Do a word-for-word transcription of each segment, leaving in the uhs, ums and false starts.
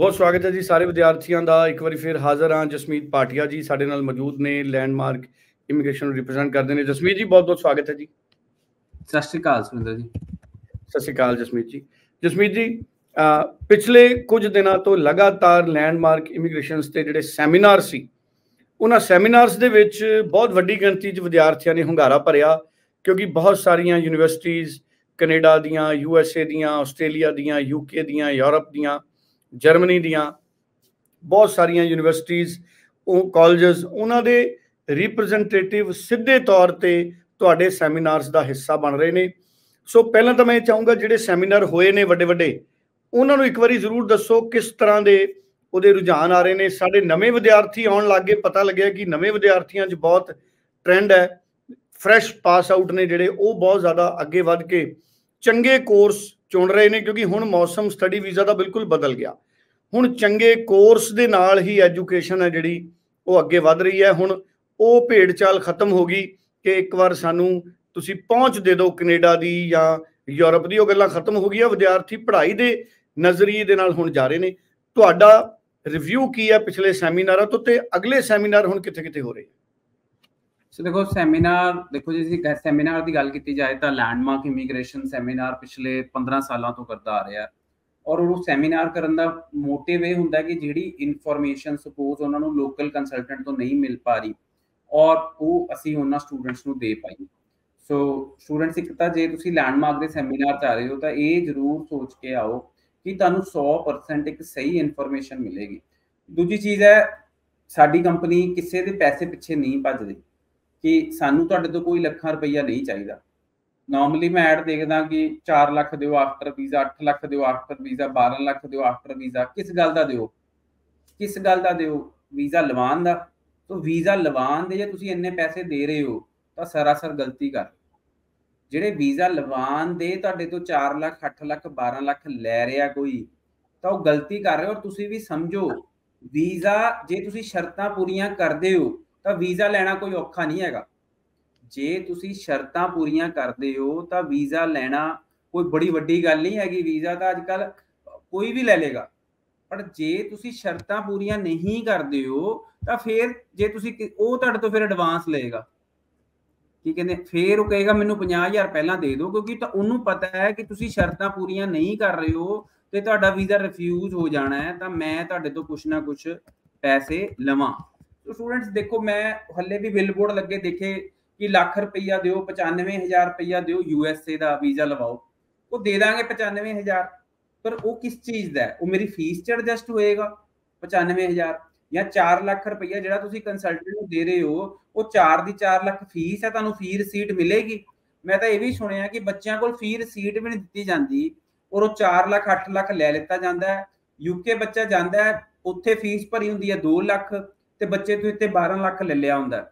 बहुत स्वागत है जी सारे विद्यार्थियों का। एक बार फिर हाजिर हाँ। जसमीत भाटिया जी साडे नाल मौजूद ने, लैंडमार्क इमीग्रेशन रिप्रजेंट करते हैं। जसमीत जी बहुत बहुत स्वागत है जी। सत श्री अकाल सुरिंदर जी। सत श्री अकाल जसमीत जी। जसमीत जी आ, पिछले कुछ दिनों तो लगातार लैंडमार्क इमीग्रेशन के जिहड़े सैमीनार सी उन्हां सैमीनार्स दे विच बहुत वड्डी गिणती च विद्यार्थियों ने हुंगारा भरिया, क्योंकि बहुत सारिया यूनीवर्सिटीज़ कनेडा दियाँ, यू एस ए दियाँ, आस्ट्रेलिया दियाँ, यूके दियाँ, यूरोप दियाँ, जर्मनी दियाँ बहुत सारिया यूनीवर्सिटीज़ कॉलेजेस उन्होंने दे रिप्रजेंटेटिव सीधे तौर पर तुहाडे सैमीनार्स का हिस्सा बन रहे हैं। सो पहला तो मैं चाहूँगा जिहड़े सैमीनार होए ने वड्डे वड्डे उन्होंने एक बार जरूर दसो किस तरह के उहदे रुझान आ रहे हैं। साडे नवे विद्यार्थी आउण लग गए, पता लग्या कि नवे विद्यार्थियों च बहुत ट्रेंड है। फ्रैश पास आउट ने जिहड़े वो बहुत ज़्यादा अगे वध के चंगे कोर्स चुन रहे हैं, क्योंकि हुण मौसम स्टडी वीज़ा का बिल्कुल बदल गया। हुण चंगे कोर्स दे नाल ही एजुकेशन है जिहड़ी वो अगे वध रही है। हुण वो भेड़ चाल खत्म हो गई कि एक बार सानू तुसी पहुँच दे दो कनेडा दी या यूरोप दी, वो गल्लां खत्म हो गई। विद्यार्थी पढ़ाई के नज़रिए दे नाल हुण जा रहे हैं। तुहाडा रिव्यू की है पिछले सैमीनारां तो, ते अगले सैमीनार हुण कित्थे कित्थे हो रहे हैं? सो देखो सैमीनार देखो जी सैमीनार की गल की जाए तो लैंडमार्क इमीग्रेशन सैमीनार पिछले पंद्रह सालों तो करता आ रहा है। और वो सैमीनार करने का मोटिव ये होंगे कि जी इनफॉर्मेशन सपोज उन्होंने लोकल कंसलटेंट तो नहीं मिल पा रही और वो असी उन्होंने स्टूडेंट्स को दे पाई। सो स्टूडेंट्स एक तो जे तुसी लैंडमार्क के सैमीनार च आ रहे हो तो ये जरूर सोच के आओ कि तुहानू सौ परसेंट एक सही इनफॉर्मेशन मिलेगी। दूजी चीज़ है साडी कंपनी किसी के पैसे पिछे नहीं भजदी कि सानू तुहाडे तो कोई लखां रुपया नहीं चाहिए। नॉर्मली मैं ऐड देखदा कि चार लाख दिओ आफ्टर वीज़ा, अठ लाख दिओ आफ्टर वीज़ा, बारह लाख दिओ आफ्टर वीज़ा। किस गल दा दिओ किस गल दा दिओ वीज़ा लवान दा। तो वीज़ा लवान दे जे तुसीं इन्ने पैसे दे रहे हो तो सरासर गलती कर जिहड़े वीज़ा लवान दे तुहाडे तो चार लाख, अठ लाख, बारह लाख लै रिहा कोई तो वो गलती कर रहे हो। और तुसीं भी समझो वीज़ा जे तुसीं शर्तां पूरीआं करदे हो तो वीज़ा लैना कोई औखा नहीं हैगा। जे तुसीं शर्तां पूरीआं करदे हो तो वीज़ा लैना कोई बड़ी वड्डी गल नहीं हैगी। वीज़ा तो अजकल कोई भी लै लेगा, पर जे तुसीं शर्तां पूरीआं नहीं करदे हो तो फिर जे तुसीं वो तुहाडे तो फिर एडवांस लेगा की कहते फिर वो कहेगा मैनू पचास हज़ार पहला दे दो, क्योंकि तो उन्होंने पता है कि तुसीं शर्तां पूरीआं नहीं कर रहे हो तो तुहाडा वीज़ा रिफ्यूज हो जाना है। तो मैं तुहाडे तो कुछ ना कुछ पैसे लवां। तो स्टूडेंट्स देखो मैं हले भी बिल बोर्ड लगे देखे कि लाख रुपया दो, पचानवे हज़ार रुपया दो यूएसए का वीज़ा लवाओ, वो दे देंगे पचानवे हज़ार। पर वो किस चीज़ का है? वो मेरी फीस च एडजस्ट होएगा पचानवे हज़ार या चार लाख रुपया जो तुम कंसलटेंट को दे रहे हो वो चार दी चार लाख फीस है, तुहानू फी रसीट मिलेगी। मैं तो यह भी सुनिया कि बच्चों को फी रसीट भी नहीं दी जाती और वो चार लाख अठ लाख लै लिता जाता है। यूके बच्चा जाता है उत्थे फीस भरी होंगी है दो लाख तो बच्चे तो इतने बारह लाख ले लिया होंगे।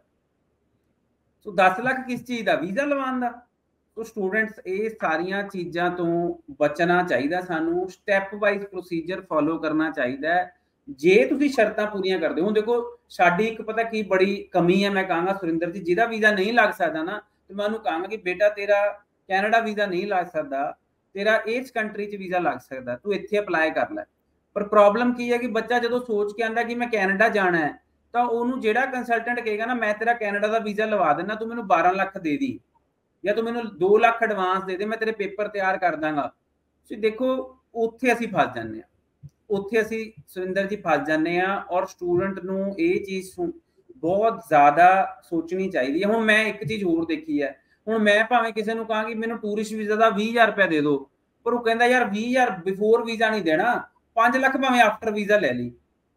सो दस लाख किस चीज़ का? वीज़ा लवान का। तो स्टूडेंट्स ये सारिया चीज़ों तो बचना चाहिए। सानू स्टैप वाइज प्रोसीजर फॉलो करना चाहिए जे तुसीं शर्तां पूरीआं करदे हो। देखो साडी एक पता की बड़ी कमी है, मैं कहूँगा सुरिंदर जी जिहदा वीज़ा नहीं लग सकता ना तो मैं उन्होंने कहूँगा कि बेटा तेरा कैनेडा वीज़ा नहीं लग सकता, तेरा इस कंट्री च वीज़ा लग सकता, तू इत्थे अपलाई कर लै। पर प्रॉब्लम की है कि बच्चा जो सोच के आंदा कि मैं कैनेडा जाना है तो उन्होंने जिहड़ा कंसलटेंट कहेगा ना मैं तेरा कैनेडा का वीज़ा लवा देना, तू मैनू बारह लाख दे दी या तू मैनू दो लाख एडवांस दे दे, मैं तेरे पेपर तैयार कर दांगा। तो देखो उत्थे असीं फस जाने हैं, उत्थे असीं सुरिंदर जी फस जाने हैं। और स्टूडेंट नूं ये चीज़ बहुत ज़्यादा सोचनी चाहिए। हुण मैं एक चीज़ होर देखी है, हुण मैं भावें किसी नूं कहां कि मैनू टूरिस्ट वीज़ा का बीस हज़ार रुपया दे दो, पर वो कहता यार बीस हज़ार बिफोर वीज़ा नहीं देना, पाँच लाख भावें आफ्टर वीज़ा लै ली।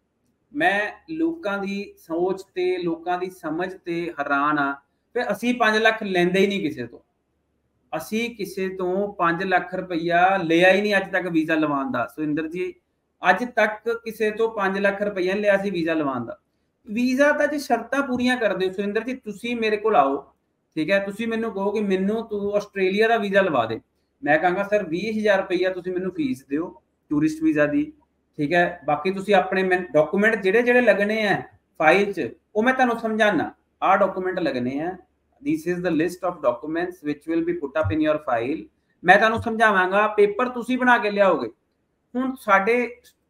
मैं लोगों की सोच ते लोगों की समझ ते हैरान हाँ। फिर असी पाँच लाख लेंदे ही नहीं किसी तो, असी किसी तो पाँच लाख रुपया लिया ही नहीं अज तक वीज़ा लवान का। सुरिंदर जी अज तक किसी तो पाँच लाख रुपया लिया सी वीज़ा लवान का। वीज़ा तो जो शर्तां पूरीआं कर दो सुरिंदर जी, तुसी मेरे को आओ ठीक है, तुसी मैनू कहो कि मैनू तू आस्ट्रेलिया का वीज़ा लवा दे, मैं कहूँगा सर बीस हज़ार रुपया तुसी मैनू फीस दिओ टूरिस्ट वीज़ा की, ठीक है। बाकी तुसी अपने डॉकूमेंट जिहड़े जिहड़े लगने हैं फाइल च वो मैं तुहानू समझाना, आ डॉकूमेंट लगने हैं, this is the list of documents which will be put up in your file. मैं तुहानू समझावांगा, पेपर तुसी बना के लियाओगे। हुण साडे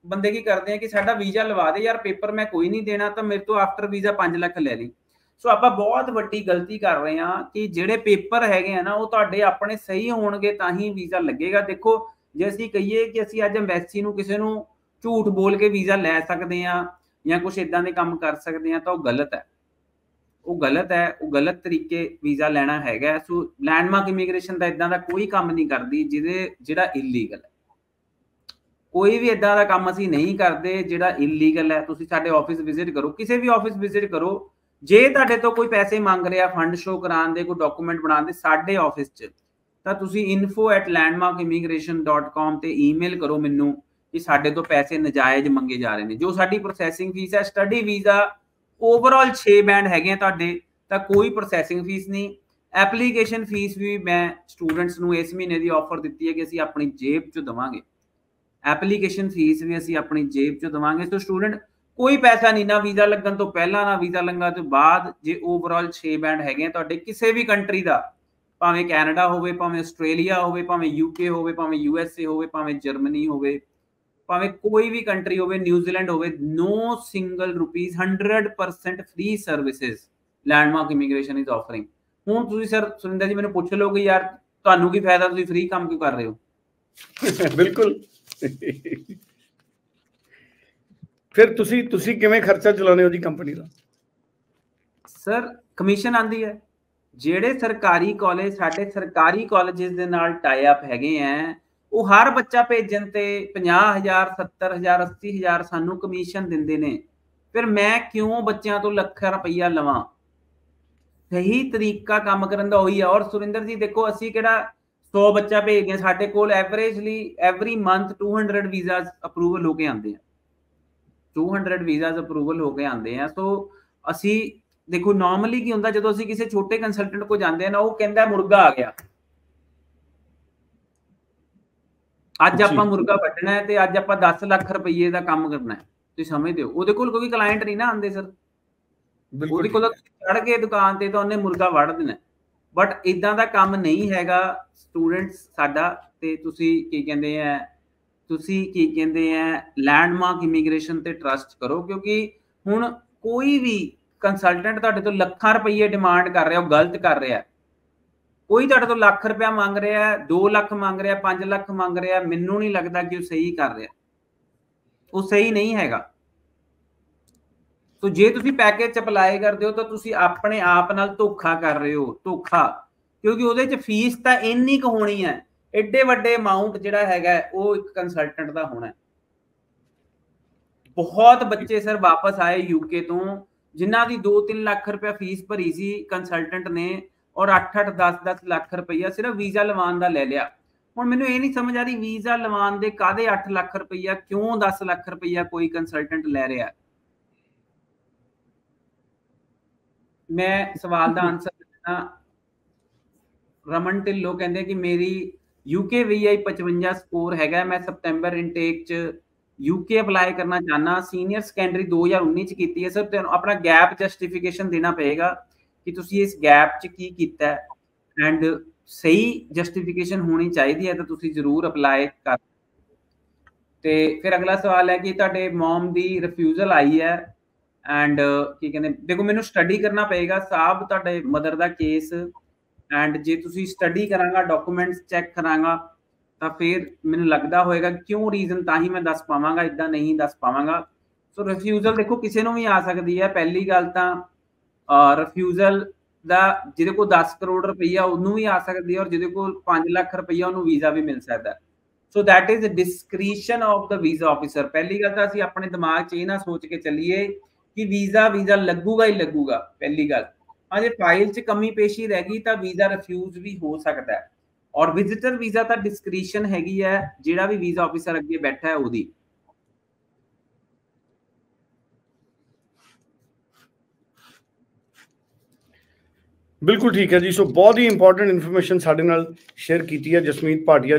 ਬੰਦੇ ਕੀ ਕਰਦੇ ਆ ਕਿ ਸਾਡਾ ਵੀਜ਼ਾ ਲਵਾ ਦੇ ਯਾਰ, ਪੇਪਰ ਮੈਂ ਕੋਈ ਨਹੀਂ ਦੇਣਾ ਤਾਂ ਮੇਰੇ ਤੋਂ ਆਫਟਰ ਵੀਜ਼ਾ ਪੰਜ ਲੱਖ ਲੈ ਲਈ। ਸੋ ਆਪਾਂ ਬਹੁਤ ਵੱਡੀ ਗਲਤੀ ਕਰ ਰਹੇ ਹਾਂ ਕਿ ਜਿਹੜੇ ਪੇਪਰ ਹੈਗੇ ਆ ਨਾ ਉਹ ਤੁਹਾਡੇ ਆਪਣੇ ਸਹੀ ਹੋਣਗੇ ਤਾਂ ਹੀ ਵੀਜ਼ਾ ਲੱਗੇਗਾ। ਦੇਖੋ ਜੇ ਅਸੀਂ ਕਹੀਏ ਕਿ ਅਸੀਂ ਅੱਜ ਐਮਬੈਸੀ ਨੂੰ ਕਿਸੇ ਨੂੰ ਝੂਠ ਬੋਲ ਕੇ ਵੀਜ਼ਾ ਲੈ ਸਕਦੇ ਆ ਜਾਂ ਕੁਝ ਇਦਾਂ ਦੇ ਕੰਮ ਕਰ ਸਕਦੇ ਆ ਤਾਂ ਉਹ ਗਲਤ ਹੈ, ਉਹ ਗਲਤ ਹੈ, ਉਹ ਗਲਤ ਤਰੀਕੇ ਵੀਜ਼ਾ ਲੈਣਾ ਹੈਗਾ। ਸੋ ਲੈਂਡਮਾਰਕ ਇਮੀਗ੍ਰੇਸ਼ਨ ਦਾ ਇਦਾਂ ਦਾ ਕੋਈ ਕੰਮ ਨਹੀਂ ਕਰਦੀ ਜਿਹਦੇ ਜਿਹੜਾ ਇਲੀਗਲ ਹੈ। ਕੋਈ ਵੀ ਇਦਾਂ ਦਾ ਕੰਮ ਅਸੀਂ ਨਹੀਂ ਕਰਦੇ ਜਿਹੜਾ ਇਲੀਗਲ ਹੈ। ਤੁਸੀਂ ਸਾਡੇ ਆਫਿਸ ਵਿਜ਼ਿਟ ਕਰੋ, ਕਿਸੇ ਵੀ ਆਫਿਸ ਵਿਜ਼ਿਟ ਕਰੋ, ਜੇ ਤੁਹਾਡੇ ਤੋਂ ਕੋਈ ਪੈਸੇ ਮੰਗ ਰਿਹਾ ਫੰਡ ਸ਼ੋ ਕਰਾਉਣ ਦੇ, ਕੋਈ ਡਾਕੂਮੈਂਟ ਬਣਾਉਣ ਦੇ ਸਾਡੇ ਆਫਿਸ 'ਚ, ਤਾਂ ਤੁਸੀਂ info at landmark immigration dot com ਤੇ ਈਮੇਲ ਕਰੋ ਮੈਨੂੰ ਕਿ ਸਾਡੇ ਤੋਂ ਪੈਸੇ ਨਜਾਇਜ਼ ਮੰਗੇ ਜਾ ਰਹੇ ਨੇ। ਜੋ ਸਾਡੀ ਪ੍ਰੋਸੈਸਿੰਗ ਫੀਸ ਹੈ, ਸਟੱਡੀ ਵੀਜ਼ਾ ਓਵਰਆਲ ਛੇ ਬੈਂਡ ਹੈਗੇ ਆ ਤੁਹਾਡੇ, ਤਾਂ ਕੋਈ ਪ੍ਰੋਸੈਸਿੰਗ ਫੀਸ ਨਹੀਂ। ਐਪਲੀਕੇਸ਼ਨ ਫੀਸ ਵੀ ਮੈਂ ਸਟੂਡੈਂਟਸ ਨੂੰ ਇਸ ਮਹੀਨੇ ਦੀ ਆਫਰ ਦਿੱਤੀ ਹੈ ਕਿ ਅਸੀਂ ਆਪਣੀ ਜੇਬ 'ਚ ਦੇਵਾਂਗੇ, ਐਪਲੀਕੇਸ਼ਨ ਫੀਸ ਵੀ ਅਸੀਂ ਆਪਣੀ ਜੇਬ 'ਚ ਦੇਵਾਂਗੇ। ਸੋ ਸਟੂਡੈਂਟ ਕੋਈ ਪੈਸਾ ਨਹੀਂ, ਨਾ ਵੀਜ਼ਾ ਲੱਗਣ ਤੋਂ ਪਹਿਲਾਂ ਨਾ ਵੀਜ਼ਾ ਲੱਗਣ ਤੋਂ ਬਾਅਦ। ਜੇ ਓਵਰਆਲ ਛੇ ਬੈਂਡ ਹੈਗੇ ਆ ਤੁਹਾਡੇ ਕਿਸੇ ਵੀ ਕੰਟਰੀ ਦਾ, ਭਾਵੇਂ ਕੈਨੇਡਾ ਹੋਵੇ, ਭਾਵੇਂ ਆਸਟ੍ਰੇਲੀਆ ਹੋਵੇ, ਭਾਵੇਂ ਯੂਕੇ ਹੋਵੇ, ਭਾਵੇਂ ਯੂਐਸਏ ਹੋਵੇ, ਭਾਵੇਂ ਜਰਮਨੀ ਹੋਵੇ, ਭਾਵੇਂ ਕੋਈ ਵੀ ਕੰਟਰੀ ਹੋਵੇ, ਨਿਊਜ਼ੀਲੈਂਡ ਹੋਵੇ, no single rupees hundred percent free services landmark immigration is offering. ਹੁਣ ਤੁਸੀਂ ਸਰ ਸੁਰਿੰਦਰ ਜੀ ਮੈਨੂੰ ਪੁੱਛ ਲਓਗੇ ਯਾਰ ਤੁਹਾਨੂੰ ਕੀ ਫਾਇਦਾ, ਤੁਸੀਂ ਫ੍ਰੀ ਕੰਮ ਕਿਉਂ ਕਰ ਰਹੇ ਹੋ? ਬਿਲਕੁਲ। ਫਿਰ ਤੁਸੀਂ ਤੁਸੀਂ ਕਿਵੇਂ ਖਰਚਾ ਚਲਾਉਂਦੇ ਹੋ ਜੀ ਕੰਪਨੀ ਦਾ? ਸਰ ਕਮਿਸ਼ਨ ਆਂਦੀ ਹੈ। ਜਿਹੜੇ ਸਰਕਾਰੀ ਕਾਲਜ, ਸਾਡੇ ਸਰਕਾਰੀ ਕਾਲਜਸ ਦੇ ਨਾਲ ਟਾਈ ਅਪ ਹੈਗੇ ਆ, ਉਹ ਹਰ ਬੱਚਾ ਭੇਜਣ ਤੇ ਪੰਜਾਹ ਹਜ਼ਾਰ, ਸੱਤਰ ਹਜ਼ਾਰ, ਅੱਸੀ ਹਜ਼ਾਰ ਸਾਨੂੰ ਕਮਿਸ਼ਨ ਦਿੰਦੇ ਨੇ। ਫਿਰ ਮੈਂ ਕਿਉਂ ਬੱਚਿਆਂ ਤੋਂ ਲੱਖ ਰੁਪਈਆ ਲਵਾਂ? ਸਹੀ ਤਰੀਕਾ ਕੰਮ ਕਰਨ ਦਾ ਉਹੀ ਆ। ਔਰ ਸੁਰਿੰਦਰ ਜੀ ਦੇਖੋ ਅਸੀਂ ਕਿਹੜਾ ਸੌ ਬੱਚਾ ਭੇਜਦੇ ਹਾਂ, ਸਾਡੇ ਕੋਲ averagely every month two hundred visas approval ਹੋ ਕੇ ਆਉਂਦੇ ਆ, ਟੂ ਹੰਡਰਡ ਵੀਜ਼ਾਸ ਅਪਰੂਵਲ ਹੋ ਕੇ ਆਉਂਦੇ ਆ। ਸੋ ਅਸੀਂ ਦੇਖੋ ਨਾਰਮਲੀ ਕੀ ਹੁੰਦਾ ਜਦੋਂ ਅਸੀਂ ਕਿਸੇ ਛੋਟੇ ਕੰਸਲਟੈਂਟ ਕੋਲ ਜਾਂਦੇ ਆ ਨਾ, ਉਹ ਕਹਿੰਦਾ ਮੁਰਗਾ ਆ ਗਿਆ, ਅੱਜ ਆਪਾਂ ਮੁਰਗਾ ਵੱਢਣਾ ਹੈ ਤੇ ਅੱਜ ਆਪਾਂ ਦਸ ਲੱਖ ਰੁਪਏ ਦਾ ਕੰਮ ਕਰਨਾ ਹੈ। ਤੁਸੀਂ ਸਮਝਦੇ ਹੋ? ਉਹਦੇ ਕੋਲ ਕੋਈ ਕਲਾਇੰਟ ਨਹੀਂ ਨਾ ਆਉਂਦੇ ਸਰ, ਉਹਦੇ ਕੋਲ ਚੜ ਕੇ ਦੁਕਾਨ ਤੇ ਤਾਂ ਉਹਨੇ ਮੁਰਗਾ ਵੱਢ ਦੇਣਾ। ਬਟ ਇਦਾਂ ਦਾ ਕੰਮ ਨਹੀਂ ਹੈਗਾ ਸਟੂਡੈਂਟਸ ਸਾਡਾ। ਤੇ ਤੁਸੀਂ ਕੀ ਕਹਿੰਦੇ ਆ, ਤੁਸੀਂ ਕੀ ਕਹਿੰਦੇ ਆ ਲੈਂਡਮਾਰਕ ਇਮੀਗ੍ਰੇਸ਼ਨ ਤੇ ਟਰਸਟ ਕਰੋ, ਕਿਉਂਕਿ ਹੁਣ ਕੋਈ ਵੀ ਕੰਸਲਟੈਂਟ ਤੁਹਾਡੇ ਤੋਂ ਲੱਖਾਂ ਰੁਪਏ ਡਿਮਾਂਡ ਕਰ ਰਿਹਾ, ਉਹ ਗਲਤ ਕਰ ਰਿਹਾ। ਕੋਈ ਤੁਹਾਡੇ ਤੋਂ ਲੱਖ ਰੁਪਇਆ ਮੰਗ ਰਿਹਾ, ਦੋ ਲੱਖ ਮੰਗ ਰਿਹਾ, ਪੰਜ ਲੱਖ ਮੰਗ ਰਿਹਾ, ਮੈਨੂੰ ਨਹੀਂ ਲੱਗਦਾ ਕਿ ਉਹ ਸਹੀ ਕਰ ਰਿਹਾ, ਉਹ ਸਹੀ ਨਹੀਂ ਹੈਗਾ। ਸੋ ਜੇ ਤੁਸੀਂ ਪੈਕੇਜ ਚ ਅਪਲਾਈ ਕਰਦੇ ਹੋ ਤਾਂ ਤੁਸੀਂ ਆਪਣੇ ਆਪ ਨਾਲ ਧੋਖਾ ਕਰ ਰਹੇ ਹੋ, ਧੋਖਾ। ਕਿਉਂਕਿ ਉਹਦੇ ਚ ਫੀਸ ਤਾਂ ਇੰਨੀ ਕੁ ਹੋਣੀ ਹੈ, ਐਡੇ ਵੱਡੇ ਅਮਾਉਂਟ ਜਿਹੜਾ ਹੈਗਾ ਉਹ ਇੱਕ ਕੰਸਲਟੈਂਟ ਦਾ ਹੋਣਾ। ਬਹੁਤ ਬੱਚੇ ਸਰ ਵਾਪਸ ਆਏ ਯੂਕੇ ਤੋਂ ਜਿਨ੍ਹਾਂ ਦੀ ਦੋ ਤਿੰਨ ਲੱਖ ਰੁਪਇਆ ਫੀਸ ਭਰੀ ਸੀ ਕੰਸਲਟੈਂਟ ਨੇ, ਔਰ ਅੱਠ ਅੱਠ ਦਸ ਦਸ ਲੱਖ ਰੁਪਈਆ ਸਿਰਫ ਵੀਜ਼ਾ ਲਵਾਉਣ ਦਾ ਲੈ ਲਿਆ। ਹੁਣ ਮੈਨੂੰ ਇਹ ਨਹੀਂ ਸਮਝ ਆ ਰਹੀ ਵੀਜ਼ਾ ਲਵਾਉਣ ਦੇ ਕਾਹਦੇ ਅੱਠ ਲੱਖ ਰੁਪਈਆ, ਕਿਉਂ ਦਸ ਲੱਖ ਰੁਪਈਆ ਕੋਈ ਕੰਸਲਟੈਂਟ ਲੈ ਰਿਹਾ? ਮੈਂ ਸਵਾਲ ਦਾ ਆਨਸਰ ਦੇਣਾ। ਰਮਨ ਢਿੱਲੋਂ ਕਹਿੰਦੇ ਕਿ ਮੇਰੀ ਯੂਕੇ ਵੀਆਈ ਪਚਵੰਜਾ ਸਕੋਰ ਹੈਗਾ, ਮੈਂ ਸਤੰਬਰ ਇਨਟੇਕ ਚ ਯੂਕੇ ਅਪਲਾਈ ਕਰਨਾ ਚਾਹਨਾ, ਸੀਨੀਅਰ ਸੈਕੰਡਰੀ ਦੋ ਹਜ਼ਾਰ ਉੱਨੀ ਚ ਕੀਤੀ ਹੈ। ਸਰ ਤੁਹਾਨੂੰ ਆਪਣਾ ਗੈਪ ਜਸਟੀਫਿਕੇਸ਼ਨ ਦੇਣਾ ਪਏਗਾ ਕਿ ਤੁਸੀਂ ਇਸ ਗੈਪ ਚ ਕੀ ਕੀਤਾ ਹੈ, ਐਂਡ ਸਹੀ ਜਸਟੀਫਿਕੇਸ਼ਨ ਹੋਣੀ ਚਾਹੀਦੀ ਹੈ ਤਾਂ ਤੁਸੀਂ ਜ਼ਰੂਰ ਅਪਲਾਈ ਕਰ। ਤੇ ਫਿਰ ਅਗਲਾ ਸਵਾਲ ਹੈ ਕਿ ਤੁਹਾਡੇ ਮਮ ਦੀ ਰਿਫਿਊਜ਼ਲ ਆਈ ਹੈ ਐਂਡ ਕੀ ਕਹਿੰਦੇ, ਦੇਖੋ ਮੈਨੂੰ ਸਟੱਡੀ ਕਰਨਾ ਪਏਗਾ ਸਾਹਿਬ ਤੁਹਾਡੇ ਮਦਰ ਦਾ ਕੇਸ, ਐਂਡ ਜੇ ਤੁਸੀਂ ਸਟੱਡੀ ਕਰਾਂਗਾ, ਡਾਕੂਮੈਂਟਸ ਚੈੱਕ ਕਰਾਂਗਾ ਤਾਂ ਫਿਰ ਮੈਨੂੰ ਲੱਗਦਾ ਹੋਏਗਾ ਕਿਉਂ ਰੀਜ਼ਨ, ਤਾਂ ਹੀ ਮੈਂ ਦੱਸ ਪਾਵਾਂਗਾ, ਇਦਾਂ ਨਹੀਂ ਦੱਸ ਪਾਵਾਂਗਾ। ਸੋ ਰਿਫਿਊਜ਼ਲ ਦੇਖੋ ਕਿਸੇ ਨੂੰ ਵੀ ਆ ਸਕਦੀ ਹੈ। ਪਹਿਲੀ ਗੱਲ ਤਾਂ ਰਿਫਿਊਜ਼ਲ ਦਾ ਜਿਹਦੇ ਕੋਲ ਦਸ ਕਰੋੜ ਰੁਪਈਆ ਉਹਨੂੰ ਵੀ ਆ ਸਕਦੀ ਹੈ, ਔਰ ਜਿਹਦੇ ਕੋਲ ਪੰਜ ਲੱਖ ਰੁਪਈਆ ਉਹਨੂੰ ਵੀਜ਼ਾ ਵੀ ਮਿਲ ਸਕਦਾ। So that is discretion of the visa officer. ਪਹਿਲੀ ਗੱਲ ਤਾਂ ਅਸੀਂ ਆਪਣੇ ਦਿਮਾਗ 'ਚ ਇਹ ਨਾ ਸੋਚ ਕੇ ਚੱਲੀਏ ਕਿ ਵੀਜ਼ਾ ਵੀਜ਼ਾ ਲੱਗੂਗਾ ਹੀ ਲੱਗੂਗਾ। ਪਹਿਲੀ ਗੱਲ, ਹਾਂ ਜੇ ਫਾਈਲ 'ਚ ਕਮੀ ਪੇਸ਼ੀ ਰਹਿ ਗਈ ਤਾਂ ਵੀਜ਼ਾ ਰਿਫਿਊਜ਼ ਵੀ ਹੋ ਸਕਦਾ ਹੈ। ਔਰ ਵਿਜ਼ਿਟਰ ਵੀਜ਼ਾ ਤਾਂ ਡਿਸਕ੍ਰੀਸ਼ਨ ਹੈਗੀ ਹੈ ਜਿਹੜਾ ਵੀ ਵੀਜ਼ਾ ਆਫਿਸਰ ਅੱਗੇ ਬੈਠਾ ਹੈ ਉਹਦੀ। ਬਿਲਕੁਲ ਠੀਕ ਹੈ ਜੀ। ਸੋ ਬਹੁਤ ਹੀ ਇੰਪੋਰਟੈਂਟ ਇਨਫੋਰਮੇਸ਼ਨ ਸਾਡੇ ਨਾਲ ਸ਼ੇਅਰ ਕੀਤੀ ਹੈ ਜਸਮੀਤ ਭਾਟੀਆ।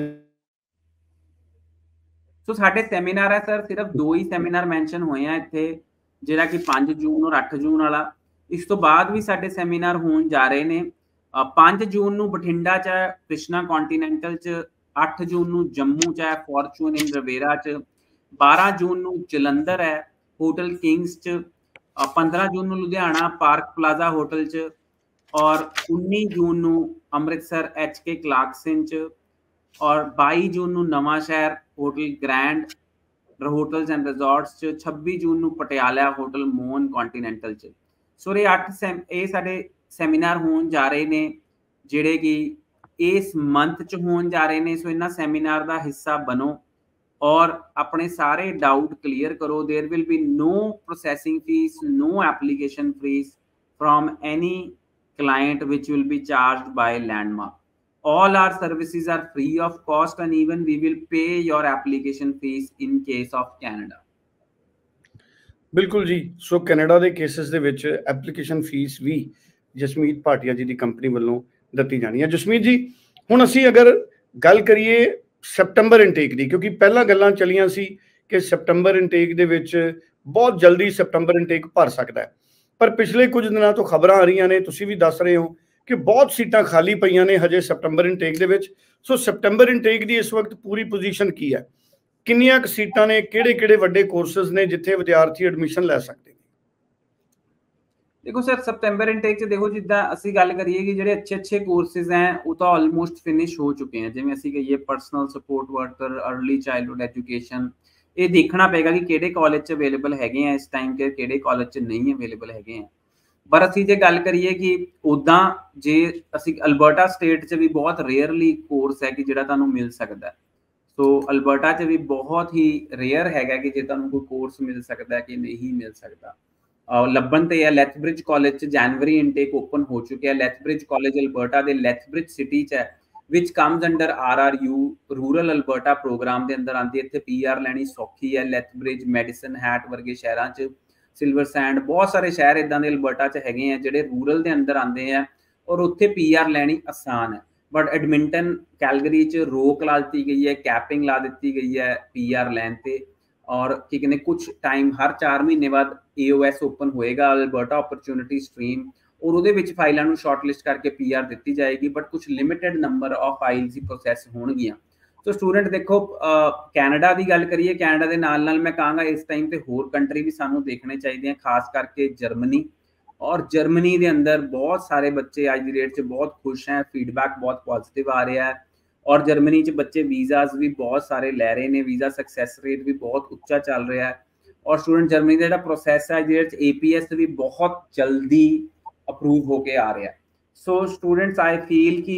ਸੋ ਸਾਡੇ ਸੈਮੀਨਾਰ ਹੈ ਸਰ, ਸਿਰਫ ਦੋ ਹੀ ਸੈਮੀਨਾਰ ਮੈਂਸ਼ਨ ਹੋਏ ਆ ਇੱਥੇ, ਜਿਹੜਾ ਕਿ ਪੰਜ ਜੂਨ ਔਰ ਅੱਠ ਜੂਨ ਵਾਲਾ। ਇਸ ਤੋਂ ਬਾਅਦ ਵੀ ਸਾਡੇ ਸੈਮੀਨਾਰ ਹੋਣ ਜਾ ਰਹੇ ਨੇ। ਪੰਜ ਜੂਨ ਨੂੰ ਬਠਿੰਡਾ 'ਚ ਹੈ ਕ੍ਰਿਸ਼ਨਾ ਕੰਟੀਨੈਂਟਲ 'ਚ, ਅੱਠ ਜੂਨ ਨੂੰ ਜੰਮੂ 'ਚ ਹੈ ਫੋਰਚੂਨ ਇਨ ਰਵੇਰਾ 'ਚ, बारह जून ਨੂੰ ਜਲੰਧਰ ਹੈ ਹੋਟਲ ਕਿੰਗਸ ਚ, पंद्रह ਜੂਨ ਨੂੰ ਲੁਧਿਆਣਾ ਪਾਰਕ ਪਲਾਜ਼ਾ ਹੋਟਲ ਚ, ਔਰ उन्नीस ਜੂਨ ਨੂੰ ਅੰਮ੍ਰਿਤਸਰ ਐਚ ਕੇ ਕਲਾਰਕਸਨ ਚ, ਔਰ बाईस ਜੂਨ ਨੂੰ Nawan Shahr hotel grand hotels and resorts ਚ, छब्बीस ਜੂਨ ਨੂੰ ਪਟਿਆਲਾ ਹੋਟਲ ਮੋਨ ਕੰਟੀਨੈਂਟਲ ਚ। ਸੋ ਇਹ ਅੱਠ ਸੈਮ ਇਹ ਸਾਡੇ ਸੈਮੀਨਾਰ ਹੋਣ ਜਾ ਰਹੇ ਨੇ ਜਿਹੜੇ ਕਿ ਇਸ ਮੰਥ ਚ ਹੋਣ ਜਾ ਰਹੇ ਨੇ। ਸੋ ਇਹਨਾਂ ਸੈਮੀਨਾਰ ਦਾ ਹਿੱਸਾ ਬਣੋ और अपने सारे डाउट क्लियर करो। There will be no processing fee, no application fee from any client which will be charged by Landmark. All our services are free of cost and even we will pay your application fees in case of Canada. ਬਿਲਕੁਲ ਜੀ। ਸੋ Canada ਦੇ cases ਦੇ ਵਿੱਚ application fee ਵੀ ਜਸਮੀਤ ਭਾਟੀਆ ਜੀ ਦੀ company ਵੱਲੋਂ ਦਿੱਤੀ ਜਾਣੀ ਹੈ। ਜਸਮੀਤ ਜੀ, ਹੁਣ ਅਸੀਂ ਅਗਰ ਗੱਲ ਕਰੀਏ ਸੈਪਟੰਬਰ ਇਨਟੇਕ ਦੀ, ਕਿਉਂਕਿ ਪਹਿਲਾਂ ਗੱਲਾਂ ਚੱਲੀਆਂ ਸੀ ਕਿ ਸੈਪਟੰਬਰ ਇਨਟੇਕ ਦੇ ਵਿੱਚ ਬਹੁਤ ਜਲਦੀ ਸੈਪਟੰਬਰ ਇਨਟੇਕ ਭਰ ਸਕਦਾ ਹੈ, ਪਰ ਪਿਛਲੇ ਕੁਝ ਦਿਨਾਂ ਤੋਂ ਖਬਰਾਂ ਆ ਰਹੀਆਂ ਨੇ, ਤੁਸੀਂ ਵੀ ਦੱਸ ਰਹੇ ਹੋ ਕਿ ਬਹੁਤ ਸੀਟਾਂ ਖਾਲੀ ਪਈਆਂ ਨੇ ਹਜੇ ਸੈਪਟੰਬਰ ਇਨਟੇਕ ਦੇ ਵਿੱਚ। ਸੋ ਸੈਪਟੰਬਰ ਇਨਟੇਕ ਦੀ ਇਸ ਵਕਤ ਪੂਰੀ ਪੋਜੀਸ਼ਨ ਕੀ ਹੈ? ਕਿੰਨੀਆਂ ਕੁ ਸੀਟਾਂ ਨੇ? ਕਿਹੜੇ ਕਿਹੜੇ ਵੱਡੇ ਕੋਰਸਿਸ ਨੇ ਜਿੱਥੇ ਵਿਦਿਆਰਥੀ ਐਡਮਿਸ਼ਨ ਲੈ ਸਕਦੇ ਨੇ? देखो सर, सितंबर इनटेक च देखो जिद्दां ਅਸੀਂ ਗੱਲ ਕਰੀਏ ਕਿ ਜਿਹੜੇ ਅੱਛੇ ਅੱਛੇ ਕੋਰਸਿਸ ਹੈ ਉਹ ਤਾਂ ਆਲਮੋਸਟ ਫਿਨਿਸ਼ ਹੋ ਚੁੱਕੇ हैं। ਜਿਵੇਂ ਅਸੀਂ ਕਹੀਏ personal support worker, early childhood education, ਇਹ ਦੇਖਣਾ ਪਏਗਾ ਕਿ ਕਿਹੜੇ ਕਾਲਜ ਚ ਅਵੇਲੇਬਲ ਹੈਗੇ ਆ ਇਸ ਟਾਈਮ, ਕਿ ਕਿਹੜੇ ਕਾਲਜ ਚ ਨਹੀਂ ਅਵੇਲੇਬਲ ਹੈਗੇ ਆ। ਪਰ ਅਸੀਂ ਜੇ ਗੱਲ ਕਰੀਏ ਕਿ ਉਦਾਂ ਜੇ ਅਸੀਂ ਅਲਬਰਟਾ ਸਟੇਟ ਚ ਵੀ ਬਹੁਤ ਰੇਅਰਲੀ ਕੋਰਸ ਹੈ ਕਿ ਜਿਹੜਾ ਤੁਹਾਨੂੰ ਮਿਲ ਸਕਦਾ। ਸੋ ਅਲਬਰਟਾ ਚ ਵੀ ਬਹੁਤ ਹੀ ਰੇਅਰ ਹੈਗਾ ਕਿ ਜੇ ਤੁਹਾਨੂੰ ਕੋਈ ਕੋਰਸ ਮਿਲ ਸਕਦਾ ਕਿ ਨਹੀਂ ਮਿਲ ਸਕਦਾ। ਲੱਭਣ ਤੇ ਹੈ ਲੈਥਬ੍ਰਿਜ ਕਾਲਜ ਚ ਜਨਵਰੀ ਇਨਟੇਕ ਓਪਨ ਹੋ ਚੁੱਕਿਆ। ਲੈਥਬ੍ਰਿਜ ਕਾਲਜ ਅਲਬਰਟਾ ਦੇ ਲੈਥਬ੍ਰਿਜ ਸਿਟੀ ਚ ਹੈ, which comes under R R U rural Alberta program ਦੇ ਅੰਦਰ ਆਉਂਦੀ। ਇੱਥੇ ਪੀ ਆਰ ਲੈਣੀ ਸੌਖੀ ਹੈ। ਲੈਥਬ੍ਰਿਜ, ਮੈਡੀਸਨ ਹੈਟ ਵਰਗੇ ਸ਼ਹਿਰਾਂ ਚ, ਸਿਲਵਰ ਸੈਂਡ, ਬਹੁਤ ਸਾਰੇ ਸ਼ਹਿਰ ਇਦਾਂ ਦੇ ਅਲਬਰਟਾ ਚ ਹੈਗੇ ਆ ਜਿਹੜੇ ਰੂਰਲ ਦੇ ਅੰਦਰ ਆਉਂਦੇ ਆ ਔਰ ਉੱਥੇ ਪੀ ਆਰ ਲੈਣੀ ਆਸਾਨ ਹੈ। ਬਟ ਐਡਮਿੰਟਨ, ਕੈਲਗਰੀ ਚ ਰੋਕ ਲਾ ਦਿੱਤੀ ਗਈ ਹੈ, ਕੈਪਿੰਗ ਲਾ ਦਿੱਤੀ ਗਈ ਹੈ ਪੀ ਆਰ ਲੈਣ ਤੇ। ਔਰ ਕੀ ਕਹਿੰਦੇ ਕੁਛ ਟਾਈਮ ਹਰ ਚਾਰ ਮਹੀਨੇ ਬਾਅਦ ਏ ਓ ਐਸ ਓਪਨ ਹੋਏਗਾ, ਅਲਬਰਟਾ ਓਪਰਚੁਨਿਟੀ ਸਟਰੀਮ, ਔਰ ਉਹਦੇ ਵਿੱਚ ਫਾਈਲਾਂ ਨੂੰ ਸ਼ਾਰਟਲਿਸਟ ਕਰਕੇ ਪੀ ਆਰ ਦਿੱਤੀ ਜਾਏਗੀ। ਬਟ ਕੁਛ ਲਿਮਿਟਡ ਨੰਬਰ ਆਫ ਫਾਈਲਸ ਹੀ ਪ੍ਰੋਸੈਸ ਹੋਣਗੀਆਂ। ਸੋ ਸਟੂਡੈਂਟ ਦੇਖੋ, ਕੈਨੇਡਾ ਦੀ ਗੱਲ ਕਰੀਏ, ਕੈਨੇਡਾ ਦੇ ਨਾਲ ਨਾਲ ਮੈਂ ਕਹਾਂਗਾ ਇਸ ਟਾਈਮ ਤੇ ਹੋਰ ਕੰਟਰੀ ਵੀ ਸਾਨੂੰ ਦੇਖਣੇ ਚਾਹੀਦੇ ਆ, ਖਾਸ ਕਰਕੇ ਜਰਮਨੀ। ਔਰ ਜਰਮਨੀ ਦੇ ਅੰਦਰ ਬਹੁਤ ਸਾਰੇ ਬੱਚੇ ਅੱਜ ਦੀ ਡੇਟ 'ਚ ਬਹੁਤ ਖੁਸ਼ ਹੈ, ਫੀਡਬੈਕ ਬਹੁਤ ਪੋਜ਼ਿਟਿਵ ਆ ਰਿਹਾ ਹੈ। ਔਰ ਜਰਮਨੀ 'ਚ ਬੱਚੇ ਵੀਜ਼ਾਸ ਵੀ ਬਹੁਤ ਸਾਰੇ ਲੈ ਰਹੇ ਨੇ, ਵੀਜ਼ਾ ਸਕਸੈਸ ਰੇਟ ਵੀ ਬਹੁਤ ਉੱਚਾ ਚੱਲ ਰਿਹਾ ਹੈ। ਔਰ ਸਟੂਡੈਂਟ ਜਰਮਨੀ ਦਾ ਜਿਹੜਾ ਪ੍ਰੋਸੈਸ ਹੈ ਜਿਹਦੇ 'ਚ ਏ ਪੀ ਐਸ ਵੀ ਬਹੁਤ ਜਲਦੀ ਅਪਰੂਵ ਹੋ ਕੇ ਆ ਰਿਹਾ। ਸੋ ਸਟੂਡੈਂਟਸ ਆਈ ਫੀਲ ਕਿ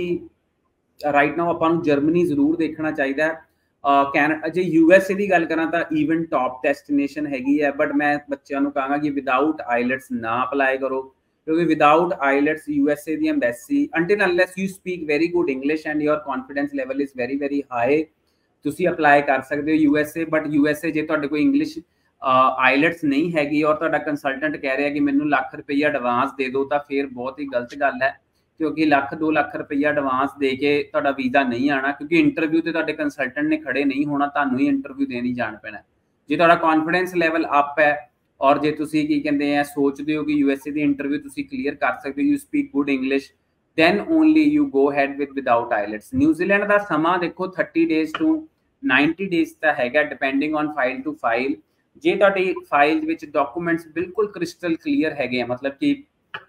ਰਾਈਟ ਨਾਓ ਆਪਾਂ ਨੂੰ ਜਰਮਨੀ ਜ਼ਰੂਰ ਦੇਖਣਾ ਚਾਹੀਦਾ ਹੈ। ਕੈਨੇਡਾ ਜੇ ਯੂ ਐਸ ਏ ਦੀ ਗੱਲ ਕਰਾਂ ਤਾਂ ਈਵਨ ਟੌਪ ਡੈਸਟੀਨੇਸ਼ਨ ਹੈਗੀ ਹੈ, ਬਟ ਮੈਂ ਬੱਚਿਆਂ ਨੂੰ ਕਹਾਂਗਾ ਕਿ ਵਿਦਾਊਟ ਆਈਲੈਟਸ ਨਾ ਅਪਲਾਈ ਕਰੋ, ਕਿਉਂਕਿ without IELTS U S A ਦੀ embassy until unless you speak very good English and your confidence level is very very high, ਤੁਸੀਂ ਅਪਲਾਈ ਕਰ ਸਕਦੇ ਹੋ U S A. But U S A ਜੇ ਤੁਹਾਡੇ ਕੋਲ ਇੰਗਲਿਸ਼ ਆਈਲੈਟਸ ਨਹੀਂ ਹੈਗੀ ਔਰ ਤੁਹਾਡਾ ਕੰਸਲਟੈਂਟ ਕਹਿ ਰਿਹਾ ਕਿ ਮੈਨੂੰ ਲੱਖ ਰੁਪਈਆ ਐਡਵਾਂਸ ਦੇ ਦਿਓ, ਤਾਂ ਫਿਰ ਬਹੁਤ ਹੀ ਗਲਤ ਗੱਲ ਹੈ, ਕਿਉਂਕਿ ਲੱਖ ਦੋ ਲੱਖ ਰੁਪਈਆ ਐਡਵਾਂਸ ਦੇ ਕੇ ਤੁਹਾਡਾ ਵੀਜ਼ਾ ਨਹੀਂ ਆਉਣਾ, ਕਿਉਂਕਿ ਇੰਟਰਵਿਊ ਤੇ ਤੁਹਾਡੇ ਕੰਸਲਟੈਂਟ ਨੇ ਖੜੇ ਨਹੀਂ ਹੋਣਾ, ਤੁਹਾਨੂੰ ਹੀ ਇੰਟਰਵਿਊ ਦੇਣੀ ਜਾਣ ਪੈਣਾ। ਜੇ ਤੁਹਾਡਾ ਕੌਨਫੀਡੈਂਸ ਲੈਵਲ ਅਪ ਹੈ ਔਰ ਜੇ ਤੁਸੀਂ ਕੀ ਕਹਿੰਦੇ ਆ ਸੋਚਦੇ ਹੋ ਕਿ ਯੂ ਐਸ ਏ ਦੀ ਇੰਟਰਵਿਊ ਤੁਸੀਂ ਕਲੀਅਰ ਕਰ ਸਕਦੇ ਹੋ, you speak good English, then only you go ahead with without IELTS। New Zealand ਦਾ ਸਮਾਂ ਦੇਖੋ thirty days to ninety days ਦਾ ਹੈਗਾ, depending on file to file. ਜੇ ਤੁਹਾਡੀ ਫਾਈਲ ਵਿੱਚ ਡਾਕੂਮੈਂਟਸ ਬਿਲਕੁਲ ਕ੍ਰਿਸਟਲ ਕਲੀਅਰ ਹੈਗੇ ਆ, ਮਤਲਬ ਕਿ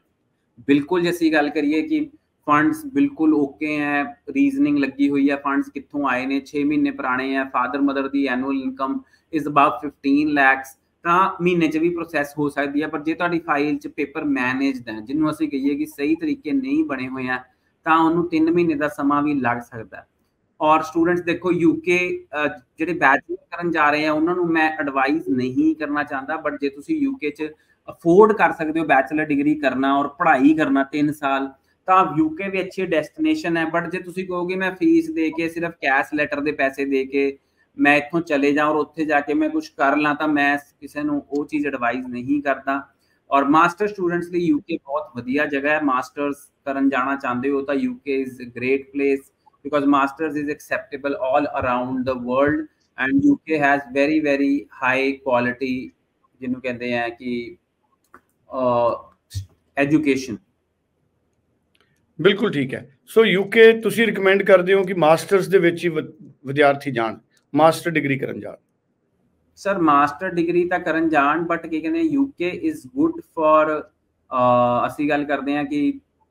ਬਿਲਕੁਲ ਜੇ ਅਸੀਂ ਗੱਲ ਕਰੀਏ ਕਿ ਫੰਡਸ ਬਿਲਕੁਲ ਓਕੇ ਹੈ, ਰੀਜ਼ਨਿੰਗ ਲੱਗੀ ਹੋਈ ਹੈ, ਫੰਡਸ ਕਿੱਥੋਂ ਆਏ ਨੇ, ਛੇ ਮਹੀਨੇ ਪੁਰਾਣੇ ਹੈ, ਫਾਦਰ ਮਦਰ ਦੀ annual income is about fifteen lakhs, ਤਾਂ ਮਹੀਨੇ 'ਚ ਵੀ ਪ੍ਰੋਸੈਸ ਹੋ ਸਕਦੀ ਹੈ। ਪਰ ਜੇ ਤੁਹਾਡੀ ਫਾਈਲ 'ਚ ਪੇਪਰ ਮੈਨੇਜਡ ਹੈ, ਜਿਹਨੂੰ ਅਸੀਂ ਕਹੀਏ ਕਿ ਸਹੀ ਤਰੀਕੇ ਨਹੀਂ ਬਣੇ ਹੋਏ ਆ, ਤਾਂ ਉਹਨੂੰ ਤਿੰਨ ਮਹੀਨੇ ਦਾ ਸਮਾਂ ਵੀ ਲੱਗ ਸਕਦਾ। ਔਰ ਸਟੂਡੈਂਟਸ ਦੇਖੋ ਯੂਕੇ ਜਿਹੜੇ ਬੈਚਲਰ ਕਰਨ ਜਾ ਰਹੇ ਆ ਉਹਨਾਂ ਨੂੰ ਮੈਂ ਐਡਵਾਈਸ ਨਹੀਂ ਕਰਨਾ ਚਾਹੁੰਦਾ, ਬਟ ਜੇ ਤੁਸੀਂ ਯੂਕੇ 'ਚ ਅਫੋਰਡ ਕਰ ਸਕਦੇ ਹੋ ਬੈਚਲਰ ਡਿਗਰੀ ਕਰਨਾ ਔਰ ਪੜ੍ਹਾਈ ਕਰਨਾ ਤਿੰਨ ਸਾਲ, ਤਾਂ ਯੂਕੇ ਵੀ ਅੱਛੀ ਡੈਸਟੀਨੇਸ਼ਨ ਹੈ। ਬਟ ਜੇ ਤੁਸੀਂ ਕਹੋਗੇ ਮੈਂ ਫੀਸ ਦੇ ਕੇ ਸਿਰਫ ਕੈਸ਼ ਲੈਟਰ ਦੇ ਪੈਸੇ ਦੇ ਕੇ ਮੈਂ ਇੱਥੋਂ ਚਲੇ ਜਾ ਔਰ ਉੱਥੇ ਜਾ ਕੇ ਮੈਂ ਕੁਛ ਕਰ ਲਾਂ, ਤਾਂ ਮੈਂ ਕਿਸੇ ਨੂੰ ਉਹ ਚੀਜ਼ ਐਡਵਾਈਸ ਨਹੀਂ ਕਰਦਾ। ਔਰ ਮਾਸਟਰ ਸਟੂਡੈਂਟਸ ਲਈ ਯੂਕੇ ਬਹੁਤ ਵਧੀਆ ਜਗ੍ਹਾ ਹੈ। ਮਾਸਟਰਸ ਕਰਨ ਜਾਣਾ ਚਾਹੁੰਦੇ ਹੋ ਤਾਂ UK is a great place, because masters is acceptable all around the world and UK has very very high quality, ਜਿਹਨੂੰ ਕਹਿੰਦੇ ਆ ਕਿ ਐਜੂਕੇਸ਼ਨ। ਬਿਲਕੁਲ ਠੀਕ ਹੈ। ਸੋ ਯੂਕੇ ਤੁਸੀਂ ਰਿਕਮੈਂਡ ਕਰਦੇ ਹੋ ਕਿ ਮਾਸਟਰਸ ਦੇ ਵਿੱਚ ਹੀ ਵਿਦਿਆਰਥੀ ਜਾਣ, ਮਾਸਟਰ ਡਿਗਰੀ ਕਰਨ ਜਾਣ? ਸਰ ਮਾਸਟਰ ਡਿਗਰੀ ਤਾਂ ਕਰਨ ਜਾਣ, ਬਟ ਕੀ ਕਹਿੰਦੇ ਯੂਕੇ ਇਜ਼ ਗੁੱਡ ਫॉर ਅਸੀਂ ਗੱਲ ਕਰਦੇ ਹਾਂ ਕਿ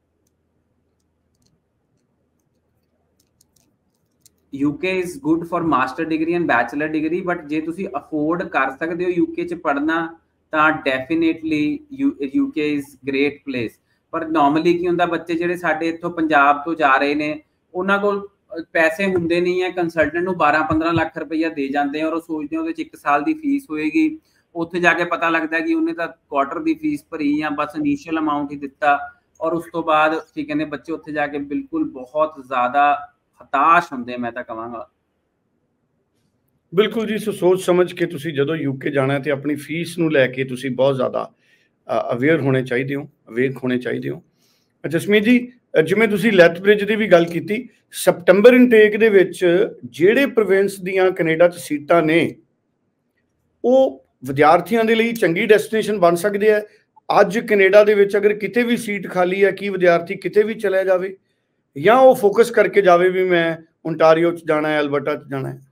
UK is good for master degree and bachelor degree, but ਜੇ ਤੁਸੀਂ ਅਫੋਰਡ ਕਰ ਸਕਦੇ ਹੋ ਯੂਕੇ ਚ ਪੜ੍ਹਨਾ ਤਾਂ definitely UK is great place. ਪਰ ਨਾਰਮਲੀ ਕੀ ਹੁੰਦਾ, ਬੱਚੇ ਜਿਹੜੇ ਸਾਡੇ ਇੱਥੋਂ ਪੰਜਾਬ ਤੋਂ ਜਾ ਰਹੇ ਨੇ ਉਹਨਾਂ ਕੋਲ ਪੈਸੇ ਹੁੰਦੇ ਨਹੀਂ ਹੈ, ਕੰਸਲਟੈਂਟ ਨੂੰ ਬਾਰਾਂ ਪੰਦਰਾਂ ਲੱਖ ਰੁਪਈਆ ਦੇ ਜਾਂਦੇ ਆ ਔਰ ਉਹ ਸੋਚਦੇ ਉਹਦੇ ਚ ਇੱਕ ਸਾਲ ਦੀ ਫੀਸ ਹੋਏਗੀ, ਉੱਥੇ ਜਾ ਕੇ ਪਤਾ ਲੱਗਦਾ ਕਿ ਉਹਨੇ ਤਾਂ ਕੁਆਟਰ ਦੀ ਫੀਸ ਭਰੀ ਜਾਂ ਬਸ ਇਨੀਸ਼ੀਅਲ ਅਮਾਊਂਟ ਹੀ ਦਿੱਤਾ ਔਰ ਉਸ ਤੋਂ ਬਾਅਦ ਕੀ ਕਹਿੰਦੇ ਬੱਚੇ ਉੱਥੇ ਜਾ ਕੇ ਬਿਲਕੁਲ ਬਹੁਤ ਜ਼ਿਆਦਾ ਹਤਾਸ਼ ਹੁੰਦੇ। ਮੈਂ ਤਾਂ ਕਹਾਂਗਾ ਬਿਲਕੁਲ ਜੀ। ਸੋ ਸੋਚ ਸਮਝ ਕੇ ਤੁਸੀਂ ਜਦੋਂ ਯੂਕੇ ਜਾਣਾ ਤੇ ਆਪਣੀ ਫੀਸ ਨੂੰ ਲੈ ਕੇ ਤੁਸੀਂ ਬਹੁਤ ਜ਼ਿਆਦਾ ਅਵੇਅਰ ਹੋਣੇ ਚਾਹੀਦੇ ਹੋ, ਅਵੇਕ ਹੋਣੇ ਚਾਹੀਦੇ ਹੋ। ਜਸਮੀਤ ਜੀ, ਜਿਵੇਂ ਤੁਸੀਂ ਲੈਥਬ੍ਰਿਜ ਦੀ ਵੀ ਗੱਲ ਕੀਤੀ, ਸਪਟੰਬਰ ਇਨਟੇਕ ਦੇ ਵਿੱਚ ਜਿਹੜੇ ਪ੍ਰੋਵਿੰਸ ਦੀਆਂ ਕੈਨੇਡਾ 'ਚ ਸੀਟਾਂ ਨੇ ਉਹ ਵਿਦਿਆਰਥੀਆਂ ਦੇ ਲਈ ਚੰਗੀ ਡੈਸਟੀਨੇਸ਼ਨ ਬਣ ਸਕਦੇ ਆ। ਅੱਜ ਕੈਨੇਡਾ ਦੇ ਵਿੱਚ ਅਗਰ ਕਿਤੇ ਵੀ ਸੀਟ ਖਾਲੀ ਹੈ, ਕੀ ਵਿਦਿਆਰਥੀ ਕਿਤੇ ਵੀ ਚਲਿਆ ਜਾਵੇ ਜਾਂ ਉਹ ਫੋਕਸ ਕਰਕੇ ਜਾਵੇ ਵੀ ਮੈਂ ਓਨਟਾਰੀਓ 'ਚ ਜਾਣਾ ਹੈ, ਐਲਬਰਟਾ 'ਚ ਜਾਣਾ ਹੈ?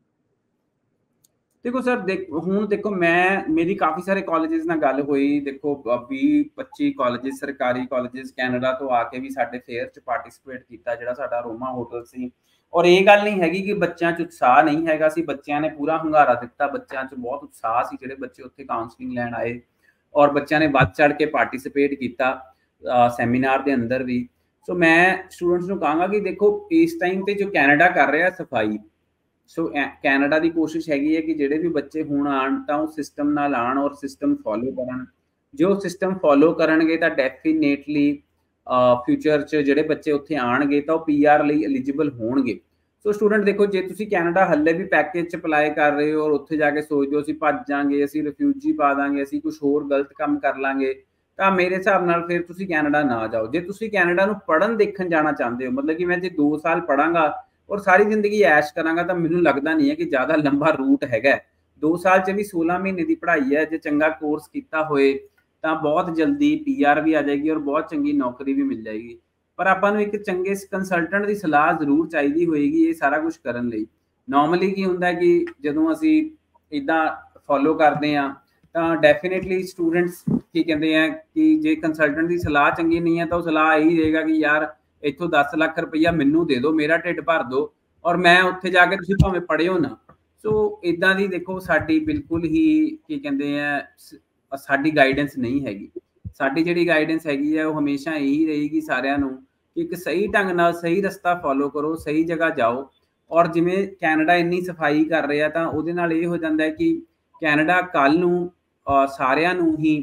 देखो सर, देख हूँ देखो मैं मेरी काफ़ी सारे कॉलेजेस ਨਾਲ ਗੱਲ ਹੋਈ। देखो ਵੀਹ ਪੱਚੀ ਕਾਲजेस ਸਰਕਾਰੀ ਕਾਲजेस ਕੈਨੇਡਾ ਤੋਂ ਆ ਕੇ ਵੀ ਸਾਡੇ ਫੇਅਰ 'ਚ ਪਾਰਟਿਸਿਪੇਟ ਕੀਤਾ ਜਿਹੜਾ ਸਾਡਾ ਰੋਮਾ ਹੋਟਲ ਸੀ। ਔਰ ਇਹ ਗੱਲ ਨਹੀਂ ਹੈਗੀ ਕਿ ਬੱਚਿਆਂ 'ਚ ਉਤਸ਼ਾਹ ਨਹੀਂ ਹੈਗਾ ਸੀ, ਬੱਚਿਆਂ ਨੇ ਪੂਰਾ ਹੁੰਗਾਰਾ ਦਿੱਤਾ, ਬੱਚਿਆਂ 'ਚ ਬਹੁਤ ਉਤਸ਼ਾਹ ਸੀ ਜਿਹੜੇ ਬੱਚੇ ਉੱਥੇ ਕਾਉਂਸਲਿੰਗ ਲੈਣ ਆਏ ਔਰ ਬੱਚਿਆਂ ਨੇ ਵੱਧ ਚੜ ਕੇ ਪਾਰਟਿਸਿਪੇਟ ਕੀਤਾ ਸੈਮੀਨਾਰ ਦੇ ਅੰਦਰ ਵੀ। ਸੋ ਮੈਂ ਸਟੂਡੈਂਟਸ ਨੂੰ ਕਹਾਂਗਾ ਕਿ ਦੇਖੋ ਇਸ ਟਾਈਮ ਤੇ ਜੋ ਕੈਨੇਡਾ ਕਰ ਰਿਹਾ ਸਫਾਈ, ਸੋ ਕੈਨੇਡਾ ਦੀ ਕੋਸ਼ਿਸ਼ ਹੈਗੀ ਹੈ ਕਿ ਜਿਹੜੇ ਵੀ ਬੱਚੇ ਹੁਣ ਆਣ ਤਾਂ ਉਹ ਸਿਸਟਮ ਨਾਲ ਆਣ ਔਰ ਸਿਸਟਮ ਫੋਲੋ ਕਰਨ। ਜੋ ਸਿਸਟਮ ਫੋਲੋ ਕਰਨਗੇ ਤਾਂ ਡੈਫੀਨੇਟਲੀ ਫਿਊਚਰ 'ਚ ਜਿਹੜੇ ਬੱਚੇ ਉੱਥੇ ਆਣਗੇ ਤਾਂ ਉਹ ਪੀ ਆਰ ਲਈ ਐਲੀਜੀਬਲ ਹੋਣਗੇ। ਸੋ ਸਟੂਡੈਂਟ ਦੇਖੋ, ਜੇ ਤੁਸੀਂ ਕੈਨੇਡਾ ਹੱਲੇ ਵੀ ਪੈਕੇਜ 'ਚ ਅਪਲਾਈ ਕਰ ਰਹੇ ਹੋ ਔਰ ਉੱਥੇ ਜਾ ਕੇ ਸੋਚਦੇ ਹੋ ਅਸੀਂ ਭੱਜ ਜਾਾਂਗੇ, ਅਸੀਂ ਰਿਫਿਊਜੀ ਪਾ ਦਾਂਗੇ, ਅਸੀਂ ਕੁਛ ਹੋਰ ਗਲਤ ਕੰਮ ਕਰ ਲਾਂਗੇ, ਤਾਂ ਮੇਰੇ ਹਿਸਾਬ ਨਾਲ ਫਿਰ ਤੁਸੀਂ ਕੈਨੇਡਾ ਨਾ ਜਾਓ। ਜੇ ਤੁਸੀਂ ਕੈਨੇਡਾ ਨੂੰ ਪੜ੍ਹਨ ਦੇਖਣ ਜਾਣਾ ਚਾਹੁੰਦੇ ਹੋ, ਮਤਲਬ ਕਿ ਮੈਂ ਜੇ ਦੋ ਸਾਲ ਪੜ੍ਹਾਂਗਾ ਔਰ ਸਾਰੀ ਜ਼ਿੰਦਗੀ ਐਸ਼ ਕਰਾਂਗਾ, ਤਾਂ ਮੈਨੂੰ ਲੱਗਦਾ ਨਹੀਂ ਹੈ ਕਿ ਜ਼ਿਆਦਾ ਲੰਬਾ ਰੂਟ ਹੈਗਾ। ਦੋ ਸਾਲ 'ਚ ਵੀ ਸੋਲਾਂ ਮਹੀਨੇ ਦੀ ਪੜ੍ਹਾਈ ਹੈ, ਜੇ ਚੰਗਾ ਕੋਰਸ ਕੀਤਾ ਹੋਏ ਤਾਂ ਬਹੁਤ ਜਲਦੀ ਪੀ ਆਰ ਵੀ ਆ ਜਾਏਗੀ ਔਰ ਬਹੁਤ ਚੰਗੀ ਨੌਕਰੀ ਵੀ ਮਿਲ ਜਾਏਗੀ। ਪਰ ਆਪਾਂ ਨੂੰ ਇੱਕ ਚੰਗੇ ਕੰਸਲਟੈਂਟ ਦੀ ਸਲਾਹ ਜ਼ਰੂਰ ਚਾਹੀਦੀ ਹੋਏਗੀ ਇਹ ਸਾਰਾ ਕੁਝ ਕਰਨ ਲਈ। ਨਾਰਮਲੀ ਕੀ ਹੁੰਦਾ ਕਿ ਜਦੋਂ ਅਸੀਂ ਇੱਦਾਂ ਫੋਲੋ ਕਰਦੇ ਹਾਂ ਤਾਂ ਡੈਫੀਨੇਟਲੀ ਸਟੂਡੈਂਟਸ ਕੀ ਕਹਿੰਦੇ ਆ ਕਿ ਜੇ ਕੰਸਲਟੈਂਟ ਦੀ ਸਲਾਹ ਚੰਗੀ ਨਹੀਂ ਹੈ ਤਾਂ ਉਹ ਸਲਾਹ ਇਹੀ ਦੇਗਾ ਕਿ ਯਾਰ ਇੱਥੋਂ ਦਸ ਲੱਖ ਰੁਪਈਆ ਮੈਨੂੰ ਦੇ ਦਿਓ, ਮੇਰਾ ਢਿੱਡ ਭਰ ਦਿਓ ਔਰ ਮੈਂ ਉੱਥੇ ਜਾ ਕੇ ਤੁਸੀਂ ਭਾਵੇਂ ਪੜ੍ਹਿਓ ਨਾ। ਸੋ ਇੱਦਾਂ ਦੀ ਦੇਖੋ ਸਾਡੀ ਬਿਲਕੁਲ ਹੀ ਕੀ ਕਹਿੰਦੇ ਆ ਸਾਡੀ ਗਾਈਡੈਂਸ ਨਹੀਂ ਹੈਗੀ। ਸਾਡੀ ਜਿਹੜੀ ਗਾਈਡੈਂਸ ਹੈਗੀ ਹੈ ਉਹ ਹਮੇਸ਼ਾ ਇਹੀ ਰਹੇਗੀ ਸਾਰਿਆਂ ਨੂੰ ਕਿ ਇੱਕ ਸਹੀ ਢੰਗ ਨਾਲ ਸਹੀ ਰਸਤਾ ਫੋਲੋ ਕਰੋ, ਸਹੀ ਜਗ੍ਹਾ ਜਾਓ। ਔਰ ਜਿਵੇਂ ਕੈਨੇਡਾ ਇੰਨੀ ਸਫਾਈ ਕਰ ਰਿਹਾ ਤਾਂ ਉਹਦੇ ਨਾਲ ਇਹ ਹੋ ਜਾਂਦਾ ਹੈ ਕਿ ਕੈਨੇਡਾ ਕੱਲ੍ਹ ਨੂੰ ਸਾਰਿਆਂ ਨੂੰ ਹੀ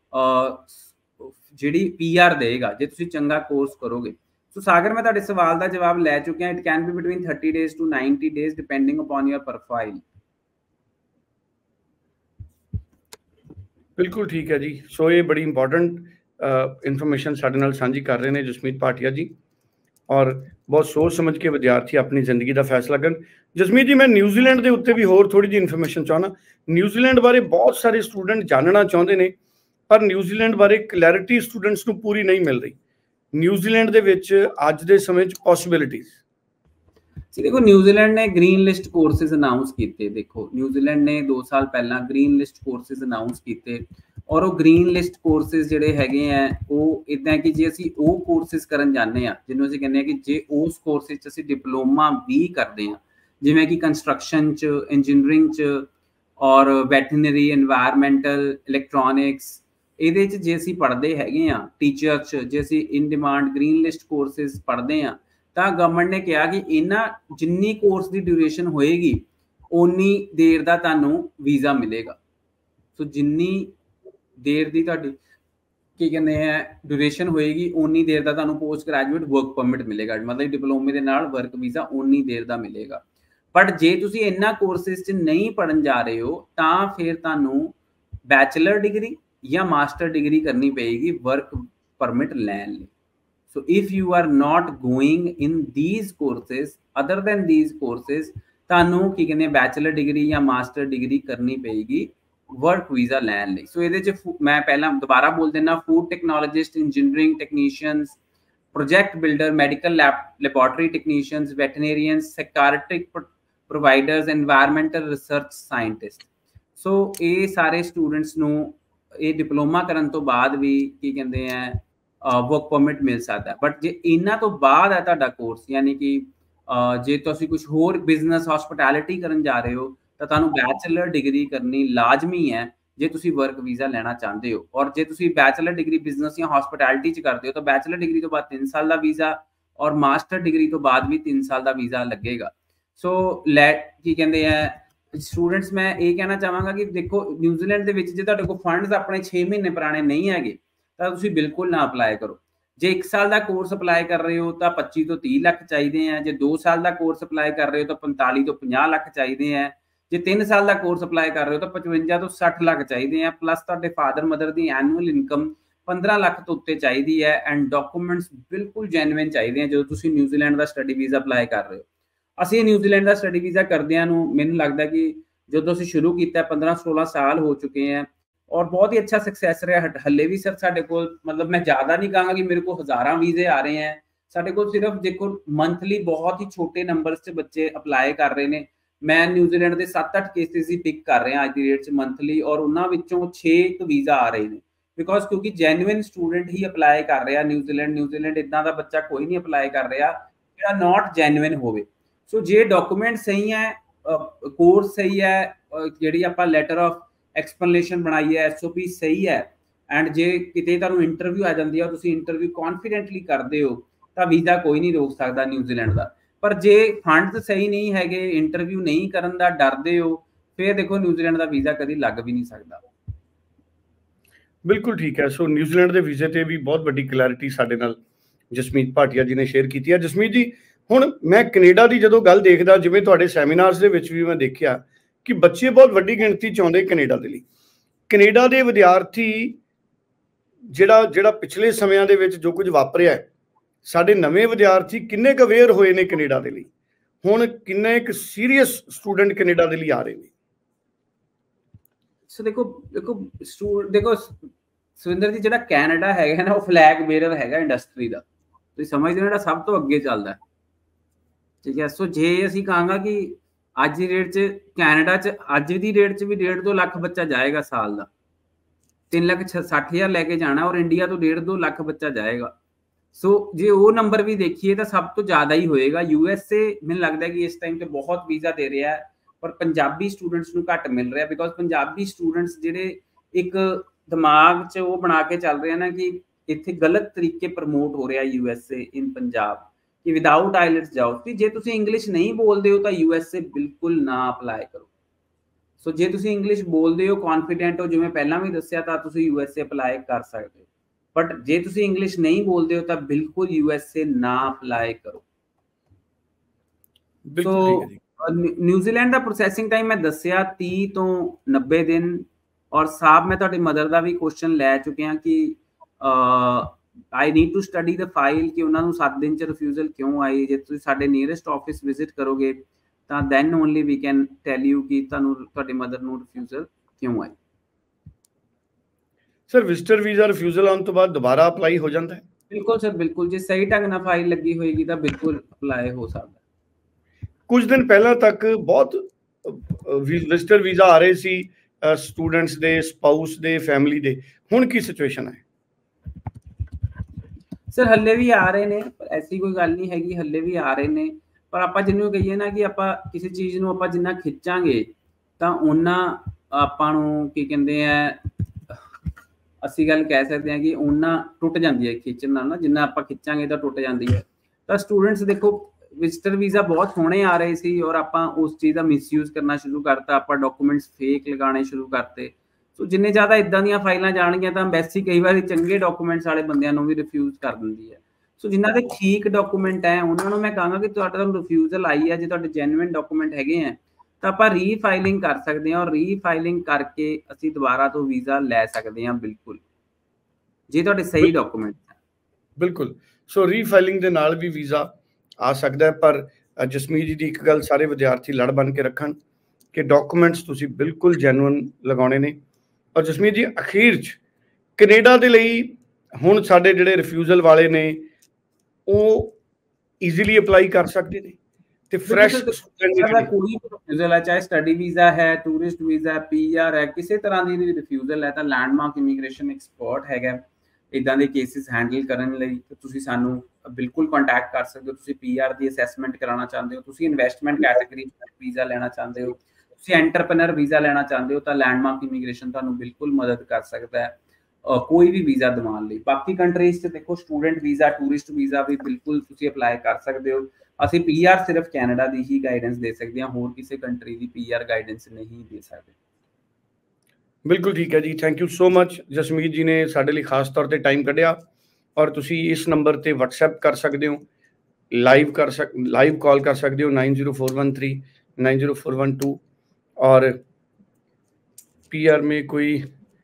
ਜਿਹੜੀ ਪੀ ਆਰ ਦੇਗਾ ਜੇ ਤੁਸੀਂ ਚੰਗਾ ਕੋਰਸ ਕਰੋਗੇ। ਸੋ ਸਾਗਰ, ਮੈਂ ਤੁਹਾਡੇ ਸਵਾਲ ਦਾ ਜਵਾਬ ਲੈ ਚੁੱਕਿਆ। It can be between thirty days to ninety days depending upon your profile. ਬਿਲਕੁਲ ਠੀਕ ਹੈ ਜੀ। ਸੋ ਇਹ ਬੜੀ ਇੰਪੋਰਟੈਂਟ ਇਨਫੋਰਮੇਸ਼ਨ ਸਾਡੇ ਨਾਲ ਸਾਂਝੀ ਕਰ ਰਹੇ ਨੇ ਜਸਮੀਤ ਭਾਟੀਆ ਜੀ ਔਰ ਬਹੁਤ ਸੋਚ ਸਮਝ ਕੇ ਵਿਦਿਆਰਥੀ ਆਪਣੀ ਜ਼ਿੰਦਗੀ ਦਾ ਫੈਸਲਾ ਕਰਨ। ਜਸਮੀਤ ਜੀ, ਮੈਂ ਨਿਊਜ਼ੀਲੈਂਡ ਦੇ ਉੱਤੇ ਵੀ ਹੋਰ ਥੋੜੀ ਜਿਹੀ ਇਨਫੋਰਮੇਸ਼ਨ ਚਾਹੁੰਦਾ। ਨਿਊਜ਼ੀਲੈਂਡ ਬਾਰੇ ਬਹੁਤ ਸਾਰੇ ਸਟੂਡੈਂਟ ਜਾਣਨਾ ਚਾਹੁੰਦੇ ਨੇ ਪਰ ਨਿਊਜ਼ੀਲੈਂਡ ਬਾਰੇ ਕਲੈਰਿਟੀ ਸਟੂਡੈਂਟਸ ਨੂੰ ਪੂਰੀ ਨਹੀਂ ਮਿਲ ਰਹੀ। ਨਿਊਜ਼ੀਲੈਂਡ ਦੇ ਵਿੱਚ ਅੱਜ ਦੇ ਸਮੇਂ 'ਚ ਪੋਸੀਬਿਲਿਟੀਜ਼ ਜੀ ਦੇਖੋ, ਨਿਊਜ਼ੀਲੈਂਡ ਨੇ ਗ੍ਰੀਨ ਲਿਸਟ ਕੋਰਸਿਸ ਅਨਾਉਂਸ ਕੀਤੇ। ਦੇਖੋ ਨਿਊਜ਼ੀਲੈਂਡ ਨੇ ਦੋ ਸਾਲ ਪਹਿਲਾਂ ਗ੍ਰੀਨ ਲਿਸਟ ਕੋਰਸਿਸ ਅਨਾਉਂਸ ਕੀਤੇ ਔਰ ਉਹ ਗ੍ਰੀਨ ਲਿਸਟ ਕੋਰਸਿਸ ਜਿਹੜੇ ਹੈਗੇ ਆ ਉਹ ਇੱਦਾਂ ਕਿ ਜੇ ਅਸੀਂ ਉਹ ਕੋਰਸਿਸ ਕਰਨ ਜਾਂਦੇ ਹਾਂ ਜਿਹਨੂੰ ਅਸੀਂ ਕਹਿੰਦੇ ਹਾਂ ਕਿ ਜੇ ਉਸ ਕੋਰਸਿਸ 'ਚ ਅਸੀਂ ਡਿਪਲੋਮਾ ਵੀ ਕਰਦੇ ਹਾਂ, ਜਿਵੇਂ ਕਿ ਕੰਸਟਰਕਸ਼ਨ 'ਚ, ਇੰਜੀਨੀਅਰਿੰਗ 'ਚ ਔਰ ਵੈਟਰਨਰੀ, ਇਨਵਾਇਰਮੈਂਟਲ, ਇਲੈਕਟ੍ਰੋਨਿਕਸ, ਇਹਦੇ 'ਚ ਜੇ ਅਸੀਂ ਪੜ੍ਹਦੇ ਹੈਗੇ ਹਾਂ ਟੀਚਰ 'ਚ, ਜੇ ਅਸੀਂ in demand green list courses ਪੜ੍ਹਦੇ ਹਾਂ ਤਾਂ ਗਵਰਨਮੈਂਟ ਨੇ ਕਿਹਾ ਕਿ ਇਹਨਾਂ ਜਿੰਨੀ ਕੋਰਸ ਦੀ ਡਿਊਰੇਸ਼ਨ ਹੋਏਗੀ ਓਨੀ ਦੇਰ ਦਾ ਤੁਹਾਨੂੰ ਵੀਜ਼ਾ ਮਿਲੇਗਾ। ਸੋ ਜਿੰਨੀ ਦੇਰ ਦੀ ਤੁਹਾਡੀ ਕੀ ਕਹਿੰਦੇ ਆ ਡਿਊਰੇਸ਼ਨ ਹੋਏਗੀ ਓਨੀ ਦੇਰ ਦਾ ਤੁਹਾਨੂੰ ਪੋਸਟ ਗ੍ਰੈਜੂਏਟ ਵਰਕ ਪਰਮਿਟ ਮਿਲੇਗਾ, ਮਤਲਬ ਡਿਪਲੋਮੇ ਦੇ ਨਾਲ ਵਰਕ ਵੀਜ਼ਾ ਓਨੀ ਦੇਰ ਦਾ ਮਿਲੇਗਾ। ਬਟ ਜੇ ਤੁਸੀਂ ਇਹਨਾਂ ਕੋਰਸਿਸ 'ਚ ਨਹੀਂ ਪੜ੍ਹਨ ਜਾ ਰਹੇ ਹੋ ਤਾਂ ਫਿਰ ਤੁਹਾਨੂੰ ਬੈਚਲਰ ਡਿਗਰੀ ਜਾਂ ਮਾਸਟਰ ਡਿਗਰੀ ਕਰਨੀ ਪਏਗੀ ਵਰਕ ਪਰਮਿਟ ਲੈਣ ਲਈ। So if you are not going in these courses, other than these courses, ਤੁਹਾਨੂੰ ਕੀ ਕਹਿੰਦੇ ਬੈਚਲਰ ਡਿਗਰੀ ਜਾਂ ਮਾਸਟਰ ਡਿਗਰੀ ਕਰਨੀ ਪਏਗੀ ਵਰਕ ਵੀਜ਼ਾ ਲੈਣ ਲਈ। ਸੋ ਇਹਦੇ 'ਚ ਮੈਂ ਪਹਿਲਾਂ ਦੁਬਾਰਾ ਬੋਲ ਦਿੰਦਾ, food technologist, engineering technicians, project builder, medical lab laboratory technicians, veterinarians, psychiatric providers, environmental research scientist, so ਇਹ ਸਾਰੇ ਸਟੂਡੈਂਟਸ ਨੂੰ ਇਹ ਡਿਪਲੋਮਾ ਕਰਨ ਤੋਂ ਬਾਅਦ ਵੀ ਕੀ ਕਹਿੰਦੇ ਆ ਵਰਕ ਪਰਮਿਟ ਮਿਲ ਸਕਦਾ। ਬਟ ਜੇ ਇਹਨਾਂ ਤੋਂ ਬਾਅਦ ਹੈ ਤੁਹਾਡਾ ਕੋਰਸ, ਯਾਨੀ ਕਿ ਜੇ ਤੁਸੀਂ ਕੁਝ ਹੋਰ ਬਿਜ਼ਨਸ ਹਸਪਿਟੈਲਿਟੀ ਕਰਨ ਜਾ ਰਹੇ ਹੋ ਤਾਂ ਤੁਹਾਨੂੰ ਬੈਚਲਰ ਡਿਗਰੀ ਕਰਨੀ ਲਾਜ਼ਮੀ ਹੈ ਜੇ ਤੁਸੀਂ ਵਰਕ ਵੀਜ਼ਾ ਲੈਣਾ ਚਾਹੁੰਦੇ ਹੋ। ਔਰ ਜੇ ਤੁਸੀਂ ਬੈਚਲਰ ਡਿਗਰੀ ਬਿਜ਼ਨਸ ਜਾਂ ਹਸਪਿਟੈਲਿਟੀ 'ਚ ਕਰਦੇ ਹੋ ਤਾਂ ਬੈਚਲਰ ਡਿਗਰੀ ਤੋਂ ਬਾਅਦ ਤਿੰਨ ਸਾਲ ਦਾ ਵੀਜ਼ਾ ਔਰ ਮਾਸਟਰ ਡਿਗਰੀ ਤੋਂ ਬਾਅਦ ਵੀ ਤਿੰਨ ਸਾਲ ਦਾ ਵੀਜ਼ਾ ਲੱਗੇਗਾ। ਸੋ ਲੈ ਕੀ ਕਹਿੰਦੇ ਆ ਸਟੂਡੈਂਟਸ, ਮੈਂ ਇਹ ਕਹਿਣਾ ਚਾਹਾਂਗਾ ਕਿ ਦੇਖੋ ਨਿਊਜ਼ੀਲੈਂਡ ਦੇ ਵਿੱਚ ਜੇ ਤੁਹਾਡੇ ਕੋਲ ਫੰਡਸ ਆਪਣੇ ਛੇ ਮਹੀਨੇ ਪੁਰਾਣੇ ਨਹੀਂ ਹੈਗੇ ਤਾਂ ਤੁਸੀਂ ਬਿਲਕੁਲ ਨਾ ਅਪਲਾਈ ਕਰੋ। ਜੇ ਇੱਕ ਸਾਲ ਦਾ ਕੋਰਸ ਅਪਲਾਈ ਕਰ ਰਹੇ ਹੋ ਤਾਂ ਪੱਚੀ ਤੋਂ ਤੀਹ ਲੱਖ ਚਾਹੀਦੇ ਆ। ਜੇ ਦੋ ਸਾਲ ਦਾ ਕੋਰਸ ਅਪਲਾਈ ਕਰ ਰਹੇ ਹੋ ਤਾਂ ਪੰਤਾਲੀ ਤੋਂ ਪੰਜਾਹ ਲੱਖ ਚਾਹੀਦੇ ਆ। ਜੇ ਤਿੰਨ ਸਾਲ ਦਾ ਕੋਰਸ ਅਪਲਾਈ ਕਰ ਰਹੇ ਹੋ ਤਾਂ ਪਚਵੰਜਾ ਤੋਂ ਸੱਠ ਲੱਖ ਚਾਹੀਦੇ ਆ। ਪਲੱਸ ਤੁਹਾਡੇ ਫਾਦਰ ਮਦਰ ਦੀ ਐਨੂਅਲ ਇਨਕਮ ਪੰਦਰਾਂ ਲੱਖ ਤੋਂ ਉੱਤੇ ਚਾਹੀਦੀ ਹੈ ਐਂਡ ਡਾਕੂਮੈਂਟਸ ਬਿਲਕੁਲ ਜੈਨੂਇਨ ਚਾਹੀਦੇ ਆ ਜਦੋਂ ਤੁਸੀਂ ਨਿਊਜ਼ੀਲੈਂਡ ਦਾ ਸਟੱਡੀ ਵੀਜ਼ਾ ਅਪਲਾਈ ਕਰ ਰਹੇ ਹੋ। ਅਸੀਂ ਨਿਊਜ਼ੀਲੈਂਡ ਦਾ ਸਟੱਡੀ ਵੀਜ਼ਾ ਕਰਦਿਆਂ ਨੂੰ ਮੈਨੂੰ ਲੱਗਦਾ ਕਿ ਜਦੋਂ ਅਸੀਂ ਸ਼ੁਰੂ ਕੀਤਾ ਪੰਦਰਾਂ ਸੋਲਾਂ ਸਾਲ ਹੋ ਚੁੱਕੇ ਆ ਔਰ ਬਹੁਤ ਹੀ ਅੱਛਾ ਸਕਸੈਸ ਰਿਹਾ। ਹੱਲੇ ਵੀ ਸਰ ਸਾਡੇ ਕੋਲ, ਮਤਲਬ ਮੈਂ ਜ਼ਿਆਦਾ ਨਹੀਂ ਕਹਾਂਗਾ ਕਿ ਮੇਰੇ ਕੋਲ ਹਜ਼ਾਰਾਂ ਵੀਜ਼ੇ ਆ ਰਹੇ ਹੈ। ਸਾਡੇ ਕੋਲ ਸਿਰਫ ਦੇਖੋ ਮੰਥਲੀ ਬਹੁਤ ਹੀ ਛੋਟੇ ਨੰਬਰਸ 'ਚ ਬੱਚੇ ਅਪਲਾਈ ਕਰ ਰਹੇ ਨੇ। ਮੈਂ ਨਿਊਜ਼ੀਲੈਂਡ ਦੇ ਸੱਤ ਅੱਠ ਕੇਸਿਸ ਹੀ ਪਿਕ ਕਰ ਰਿਹਾ ਅੱਜ ਦੀ ਡੇਟ 'ਚ ਮੰਥਲੀ, ਔਰ ਉਹਨਾਂ ਵਿੱਚੋਂ ਛੇ ਕੁ ਵੀਜ਼ਾ ਆ ਰਹੇ ਨੇ ਬਿਕੋਜ਼ ਕਿਉਂਕਿ ਜੈਨੂਇਨ ਸਟੂਡੈਂਟ ਹੀ ਅਪਲਾਈ ਕਰ ਰਿਹਾ ਨਿਊਜ਼ੀਲੈਂਡ। ਨਿਊਜ਼ੀਲੈਂਡ ਇੱਦਾਂ ਦਾ ਬੱਚਾ ਕੋਈ ਨਹੀਂ ਅਪਲਾਈ ਕਰ ਰਿਹਾ ਜਿਹੜਾ ਨਾਟ ਜੈਨੂਇਨ ਹੋਵੇ। ਸੋ ਜੇ ਡਾਕੂਮੈਂਟ ਸਹੀ ਹੈ, ਕੋਰਸ ਸਹੀ ਹੈ, ਜਿਹੜੀ ਆਪਾਂ ਲੈਟਰ ਆਫ ਐਕਸਪਲੇਨੇਸ਼ਨ ਬਣਾਈ ਹੈ, ਐਸ ਓ ਪੀ ਸਹੀ ਹੈ ਐਂਡ ਜੇ ਕਿਤੇ ਤੁਹਾਨੂੰ ਇੰਟਰਵਿਊ ਆ ਜਾਂਦੀ ਹੈ ਤੁਸੀਂ ਇੰਟਰਵਿਊ ਕੌਨਫੀਡੈਂਟਲੀ ਕਰਦੇ ਹੋ ਤਾਂ ਵੀਜ਼ਾ ਕੋਈ ਨਹੀਂ ਰੋਕ ਸਕਦਾ ਨਿਊਜ਼ੀਲੈਂਡ ਦਾ। ਪਰ ਜੇ ਫੰਡਸ ਸਹੀ ਨਹੀਂ ਹੈਗੇ, ਇੰਟਰਵਿਊ ਨਹੀਂ ਕਰਨ ਦਾ ਡਰਦੇ ਹੋ, ਫਿਰ ਦੇਖੋ ਨਿਊਜ਼ੀਲੈਂਡ ਦਾ ਵੀਜ਼ਾ ਕਦੀ ਲੱਗ ਵੀ ਨਹੀਂ ਸਕਦਾ। ਬਿਲਕੁਲ ਠੀਕ ਹੈ। ਸੋ ਨਿਊਜ਼ੀਲੈਂਡ ਦੇ ਵੀਜ਼ੇ ਤੇ ਵੀ ਬਹੁਤ ਵੱਡੀ ਕਲੈਰਿਟੀ ਸਾਡੇ ਨਾਲ ਜਸਮੀਤ ਭਾਟੀਆ ਜੀ ਨੇ ਸ਼ੇਅਰ ਕੀਤੀ ਹੈ। ਜਸਮੀਤ ਜੀ, ਹੁਣ ਮੈਂ ਕੈਨੇਡਾ ਦੀ ਜਦੋਂ ਗੱਲ ਦੇਖਦਾ, ਜਿਵੇਂ ਤੁਹਾਡੇ ਸੈਮੀਨਾਰਸ ਦੇ ਵਿੱਚ ਵੀ ਮੈਂ ਦੇਖਿਆ ਕਿ ਬੱਚੇ ਬਹੁਤ ਵੱਡੀ ਗਿਣਤੀ 'ਚ ਆਉਂਦੇ ਕੈਨੇਡਾ ਦੇ ਲਈ। ਕੈਨੇਡਾ ਦੇ ਵਿਦਿਆਰਥੀ ਜਿਹੜਾ ਜਿਹੜਾ ਪਿਛਲੇ ਸਮਿਆਂ ਦੇ ਵਿੱਚ ਜੋ ਕੁਝ ਵਾਪਰਿਆ, ਸਾਡੇ ਨਵੇਂ ਵਿਦਿਆਰਥੀ ਕਿੰਨੇ ਕੁ ਅਵੇਅਰ ਹੋਏ ਨੇ ਕੈਨੇਡਾ ਦੇ ਲਈ, ਹੁਣ ਕਿੰਨੇ ਕੁ ਸੀਰੀਅਸ ਸਟੂਡੈਂਟ ਕੈਨੇਡਾ ਦੇ ਲਈ ਆ ਰਹੇ ਨੇ? ਸੋ ਦੇਖੋ ਦੇਖੋ ਸਟੂਡ ਦੇਖੋ ਸੁਰਿੰਦਰ ਜੀ, ਜਿਹੜਾ ਕੈਨੇਡਾ ਹੈਗਾ ਨਾ ਉਹ ਫਲੈਗ ਬੇਰਰ ਹੈਗਾ ਇੰਡਸਟਰੀ ਦਾ। ਤੁਸੀਂ ਸਮਝਦੇ ਹੋ, ਜਿਹੜਾ ਸਭ ਤੋਂ ਅੱਗੇ ਚੱਲਦਾ, ਠੀਕ ਹੈ। ਸੋ ਜੇ ਅਸੀਂ ਕਹਾਂਗਾ ਕਿ ਅੱਜ ਦੀ ਡੇਟ 'ਚ ਕੈਨੇਡਾ 'ਚ ਅੱਜ ਦੀ ਡੇਟ 'ਚ ਵੀ ਡੇਢ ਦੋ ਲੱਖ ਬੱਚਾ ਜਾਏਗਾ ਸਾਲ ਦਾ, ਤਿੰਨ ਲੱਖ ਸੱਠ ਹਜ਼ਾਰ ਲੈ ਕੇ ਜਾਣਾ ਔਰ ਇੰਡੀਆ ਤੋਂ ਡੇਢ ਦੋ ਲੱਖ ਬੱਚਾ ਜਾਏਗਾ। ਸੋ ਜੇ ਉਹ ਨੰਬਰ ਵੀ ਦੇਖੀਏ ਤਾਂ ਸਭ ਤੋਂ ਜ਼ਿਆਦਾ ਹੀ ਹੋਏਗਾ। ਯੂ ਐਸ ਏ ਮੈਨੂੰ ਲੱਗਦਾ ਕਿ ਇਸ ਟਾਈਮ ਤੇ ਬਹੁਤ ਵੀਜ਼ਾ ਦੇ ਰਿਹਾ ਹੈ ਪਰ ਪੰਜਾਬੀ ਸਟੂਡੈਂਟਸ ਨੂੰ ਘੱਟ ਮਿਲ ਰਿਹਾ ਬਿਕੋਜ਼ ਪੰਜਾਬੀ ਸਟੂਡੈਂਟਸ ਜਿਹੜੇ ਇੱਕ ਦਿਮਾਗ 'ਚ ਉਹ ਬਣਾ ਕੇ ਚੱਲ ਰਹੇ ਨਾ ਕਿ ਇੱਥੇ ਗਲਤ ਤਰੀਕੇ ਪ੍ਰਮੋਟ ਹੋ ਰਿਹਾ U S A in Punjab ਕਿ ਵਿਦਾਊਟ ਆਈਲੈਟਸ ਜਾਓ। ਕਿ ਜੇ ਤੁਸੀਂ ਇੰਗਲਿਸ਼ ਨਹੀਂ ਬੋਲਦੇ ਹੋ ਤਾਂ ਯੂ ਐਸ ਏ ਬਿਲਕੁਲ ਨਾ ਅਪਲਾਈ ਕਰੋ। ਸੋ ਜੇ ਤੁਸੀਂ ਇੰਗਲਿਸ਼ ਬੋਲਦੇ ਹੋ, ਕੌਨਫੀਡੈਂਟ ਹੋ, ਜਿਵੇਂ ਪਹਿਲਾਂ ਵੀ ਦੱਸਿਆ, ਤਾਂ ਤੁਸੀਂ ਯੂ ਐਸ ਏ ਅਪਲਾਈ ਕਰ ਸਕਦੇ ਹੋ। ਬਟ ਜੇ ਤੁਸੀਂ ਇੰਗਲਿਸ਼ ਨਹੀਂ ਬੋਲਦੇ ਹੋ ਤਾਂ ਬਿਲਕੁਲ ਯੂ ਐਸ ਏ ਨਾ ਅਪਲਾਈ ਕਰੋ। ਸੋ ਨਿਊਜ਼ੀਲੈਂਡ ਦਾ ਪ੍ਰੋਸੈਸਿੰਗ ਟਾਈਮ ਮੈਂ ਦੱਸਿਆ ਤੀਹ ਤੋਂ ਨੱਬੇ ਦਿਨ। ਔਰ ਸਾਹਬ ਮੈਂ ਤੁਹਾਡੀ ਮਦਰ ਦਾ ਵੀ ਕੁਐਸਚਨ ਲੈ ਚੁੱਕਿਆ ਕਿ I need to study the file ਕਿ ਉਹਨਾਂ ਨੂੰ ਸੱਤ ਦਿਨ 'ਚ ਰਿਫਿਊਜ਼ਲ ਕਿਉਂ ਆਈ। ਜੇ ਤੁਸੀਂ ਸਾਡੇ ਨੀਅਰੈਸਟ ਆਫਿਸ ਵਿਜ਼ਿਟ ਕਰੋਗੇ ਤਾਂ then only we can tell you ਕਿ ਤੁਹਾਨੂੰ ਤੁਹਾਡੀ ਮਦਰ ਨੂੰ ਰਿਫਿਊਜ਼ਲ ਕਿਉਂ ਆਈ। ਸਰ ਵਿਜ਼ਟਰ ਵੀਜ਼ਾ ਰਿਫਿਊਜ਼ਲ ਆਉਣ ਤੋਂ ਬਾਅਦ ਦੁਬਾਰਾ ਅਪਲਾਈ ਹੋ ਜਾਂਦਾ ਹੈ? ਬਿਲਕੁਲ ਸਰ, ਬਿਲਕੁਲ। ਜੇ ਸਹੀ ਢੰਗ ਨਾਲ ਫਾਈਲ ਲੱਗੀ ਹੋਏਗੀ ਤਾਂ ਬਿਲਕੁਲ ਅਪਲਾਈ ਹੋ ਸਕਦਾ। ਕੁਝ ਦਿਨ ਪਹਿਲਾਂ ਤੱਕ ਬਹੁਤ ਵਿਜ਼ਟਰ ਵੀਜ਼ਾ ਆ ਰਹੇ ਸੀ ਸਟੂਡੈਂਟਸ ਦੇ, ਸਪਾਊਸ ਦੇ, ਫੈਮਿਲੀ ਦੇ, ਹੁਣ ਕੀ ਸਿਚੁਏਸ਼ਨ ਹੈ? ਸਰ ਹੱਲੇ ਵੀ ਆ ਰਹੇ ਨੇ, ਪਰ ਐਸੀ ਕੋਈ ਗੱਲ ਨਹੀਂ ਹੈਗੀ, ਹੱਲੇ ਵੀ ਆ ਰਹੇ ਨੇ। ਪਰ ਆਪਾਂ ਜਿਹਨੂੰ ਕਹੀਏ ਨਾ ਕਿ ਆਪਾਂ ਕਿਸੇ ਚੀਜ਼ ਨੂੰ ਆਪਾਂ ਜਿੰਨਾ ਖਿੱਚਾਂਗੇ ਤਾਂ ਉਹਨਾਂ ਆਪਾਂ ਨੂੰ ਕੀ ਕਹਿੰਦੇ ਆ, ਅਸੀਂ ਗੱਲ ਕਹਿ ਸਕਦੇ ਹਾਂ ਕਿ ਉਹਨਾਂ ਟੁੱਟ ਜਾਂਦੀ ਹੈ ਖਿੱਚਣ ਨਾਲ ਨਾ, ਜਿੰਨਾ ਆਪਾਂ ਖਿੱਚਾਂਗੇ ਤਾਂ ਟੁੱਟ ਜਾਂਦੀ ਹੈ। ਤਾਂ ਸਟੂਡੈਂਟਸ ਦੇਖੋ ਵਿਜ਼ਟਰ ਵੀਜ਼ਾ ਬਹੁਤ ਸੋਹਣੇ ਆ ਰਹੇ ਸੀ ਔਰ ਆਪਾਂ ਉਸ ਚੀਜ਼ ਦਾ ਮਿਸਯੂਜ਼ ਕਰਨਾ ਸ਼ੁਰੂ ਕਰਤਾ, ਆਪਾਂ ਡਾਕੂਮੈਂਟਸ ਫੇਕ ਲਗਾਉਣੇ ਸ਼ੁਰੂ ਕਰਤੇ। ਸੋ ਜਿੰਨੇ ਜ਼ਿਆਦਾ ਇਦਾਂ ਦੀਆਂ ਫਾਈਲਾਂ ਜਾਣਗੀਆਂ ਤਾਂ ਐਮਬੈਸੀ ਕਈ ਵਾਰੀ ਚੰਗੇ ਡਾਕੂਮੈਂਟਸ ਵਾਲੇ ਬੰਦਿਆਂ ਨੂੰ ਵੀ ਰਿਫਿਊਜ਼ ਕਰ ਦਿੰਦੀ ਹੈ। ਸੋ ਜਿਨ੍ਹਾਂ ਦੇ ਠੀਕ ਡਾਕੂਮੈਂਟ ਹੈ ਉਹਨਾਂ ਨੂੰ ਮੈਂ ਕਹਾਂਗਾ ਕਿ ਤੁਹਾਡਾ ਤੁਹਾਨੂੰ ਰਿਫਿਊਜ਼ਲ ਆਈ ਹੈ, ਜੇ ਤੁਹਾਡੇ ਜੈਨੂਇਨ ਡਾਕੂਮੈਂਟ ਹੈਗੇ ਹੈ ਤਾਂ ਆਪਾਂ ਰੀਫਾਈਲਿੰਗ ਕਰ ਸਕਦੇ ਹਾਂ ਔਰ ਰੀਫਾਈਲਿੰਗ ਕਰਕੇ ਅਸੀਂ ਦੁਬਾਰਾ ਤੋਂ ਵੀਜ਼ਾ ਲੈ ਸਕਦੇ ਹਾਂ ਬਿਲਕੁਲ, ਜੇ ਤੁਹਾਡੇ ਸਹੀ ਡਾਕੂਮੈਂਟ ਹੈ। ਬਿਲਕੁਲ। ਸੋ ਰੀਫਾਈਲਿੰਗ ਦੇ ਨਾਲ ਵੀ ਵੀਜ਼ਾ ਆ ਸਕਦਾ ਹੈ। ਪਰ ਜਸਮੀਤ ਜੀ ਦੀ ਇੱਕ ਗੱਲ ਸਾਰੇ ਵਿਦਿਆਰਥੀ ਲੜ ਬਣ ਕੇ ਰੱਖਣ ਕਿ ਡਾਕੂਮੈਂਟਸ ਤੁਸੀਂ ਬਿਲਕੁਲ ਜੈਨੂਇਨ ਲਗਾਉਣੇ ਨੇ। ਔਰ ਜਸਮੀਤ ਜੀ ਅਖੀਰ 'ਚ ਕੈਨੇਡਾ ਦੇ ਲਈ ਹੁਣ ਸਾਡੇ ਜਿਹੜੇ ਰਿਫਿਊਜ਼ਲ ਵਾਲੇ ਨੇ ਉਹ ਈਜ਼ੀਲੀ ਅਪਲਾਈ ਕਰ ਸਕਦੇ ਨੇ ਤੇ ਫਰੈਸ਼ ਸਟੂਡੈਂਟ ਦੀ ਜਿਹੜੀ ਕੋਈ ਰਿਫਿਊਜ਼ਲ ਹੈ, ਚਾਹੇ ਸਟੱਡੀ ਵੀਜ਼ਾ ਹੈ, ਟੂਰਿਸਟ ਵੀਜ਼ਾ, ਪੀਆਰ ਹੈ, ਕਿਸੇ ਤਰ੍ਹਾਂ ਦੀ ਵੀ ਰਿਫਿਊਜ਼ਲ ਹੈ ਤਾਂ ਲੈਂਡਮਾਰਕ ਇਮੀਗ੍ਰੇਸ਼ਨ ਐਕਸਪਰਟ ਹੈਗਾ ਇਦਾਂ ਦੇ ਕੇਸਿਸ ਹੈਂਡਲ ਕਰਨ ਲਈ। ਤੁਸੀਂ ਸਾਨੂੰ ਬਿਲਕੁਲ ਕੰਟੈਕਟ ਕਰ ਸਕਦੇ ਹੋ। ਤੁਸੀਂ ਪੀਆਰ ਦੀ ਅਸੈਸਮੈਂਟ ਕਰਾਉਣਾ ਚਾਹੁੰਦੇ ਹੋ, ਤੁਸੀਂ ਇਨਵੈਸਟਮੈਂਟ ਕੈਟਾਗਰੀ ਵੀਜ਼ਾ ਲੈਣਾ ਚਾਹੁੰਦੇ ਹੋ, ਤੁਸੀਂ ਐਂਟਰਪ੍ਰੈਨਰ ਵੀਜ਼ਾ ਲੈਣਾ ਚਾਹੁੰਦੇ ਹੋ ਤਾਂ ਲੈਂਡਮਾਰਕ ਇਮੀਗ੍ਰੇਸ਼ਨ ਤੁਹਾਨੂੰ ਬਿਲਕੁਲ ਮਦਦ ਕਰ ਸਕਦਾ ਹੈ ਕੋਈ ਵੀ ਵੀਜ਼ਾ ਦਿਵਾਉਣ ਲਈ। ਬਾਕੀ ਕੰਟਰੀਜ਼ 'ਚ ਦੇਖੋ ਸਟੂਡੈਂਟ ਵੀਜ਼ਾ, ਟੂਰਿਸਟ ਵੀਜ਼ਾ ਵੀ ਬਿਲਕੁਲ ਤੁਸੀਂ ਅਪਲਾਈ ਕਰ ਸਕਦੇ ਹੋ। ਅਸੀਂ ਪੀਆਰ ਸਿਰਫ ਕੈਨੇਡਾ ਦੀ ਹੀ ਗਾਈਡੈਂਸ ਦੇ ਸਕਦੇ ਹਾਂ, ਹੋਰ ਕਿਸੇ ਕੰਟਰੀ ਦੀ ਪੀਆਰ ਗਾਈਡੈਂਸ ਨਹੀਂ ਦੇ ਸਕਦੇ। ਬਿਲਕੁਲ ਠੀਕ ਹੈ ਜੀ, thank you so much. Jasmeet ji ਨੇ ਸਾਡੇ ਲਈ ਖਾਸ ਤੌਰ ਤੇ ਟਾਈਮ ਕੱਢਿਆ ਔਰ ਤੁਸੀਂ ਇਸ ਨੰਬਰ ਤੇ WhatsApp ਕਰ ਸਕਦੇ ਹੋ, ਲਾਈਵ ਕਰ ਸਕ ਲਾਈਵ ਕਾਲ ਕਰ ਸਕਦੇ ਹੋ nine zero four one three nine zero four one two. और पीआर में कोई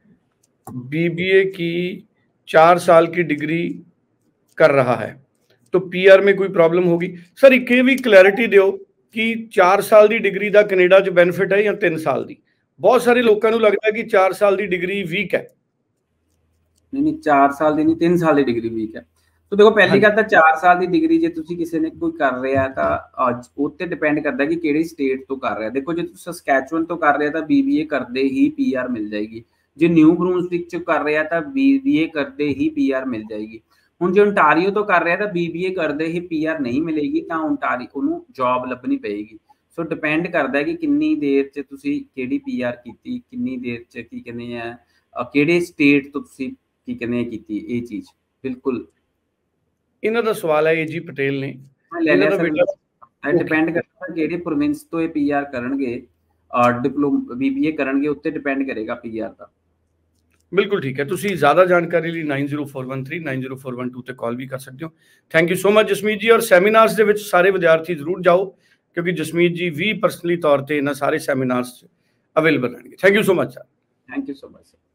बीबीए की चार साल की डिग्री कर रहा है तो पीआर में कोई प्रॉब्लम होगी? सर एक भी क्लैरिटी दिओ कि चार साल की डिग्री का कनेडा च बेनिफिट है या तीन साल की? बहुत सारे लोगों को लगता है कि चार साल की डिग्री वीक है। नहीं नहीं, चार साल की नहीं, तीन साल की डिग्री वीक है। तो देखो पहली गल तो चार साल की डिग्री जे तुसी किसी ने कोई कर रहा है तो उत्ते डिपेंड करता है कि किहड़ी स्टेट तो कर रहा है। देखो जे तुसी सस्कैचुअन तो कर रहे हो तो बीबीए करते ही पीआर मिल जाएगी। जे न्यू ब्रूंसविक च कर रहा है तो बीबीए करते ही पीआर मिल जाएगी। हुण जे ओंटारियो तो कर रहा है तो बीबीए करते ही पीआर नहीं मिलेगी, तो ओंटारियो नूं जॉब लभनी पेगी। सो डिपेंड करता है कि किन्नी देर च तुसी किहड़ी पीआर कीती, किन्नी देर च की कहने आ किहड़े स्टेट तो तुसी की कहने कीती ये चीज़। बिल्कुल इन्हां दा सवाल है एजी पटेल ने, इन्हां दा बेटा डिपेंड करता है किहड़े प्रोविंस तो ये पीआर करनगे, डिप्लोमा बीबीए करनगे उत्ते डिपेंड करेगा पीआर दा। बिल्कुल ठीक है। तुसी ज़्यादा जानकारी लिए nine zero four one three nine zero four one two ते कॉल भी कर सकते हो। Thank you so much Jasmeet ji. और सैमीनार्स दे विच सारे विद्यार्थी जरूर जाओ क्योंकि जसमीत जी भी पर्सनली तौर पर इन्हां सारे सैमीनार्स अवेलेबल रहेंगे। Thank you so much sir. Thank you so much sir.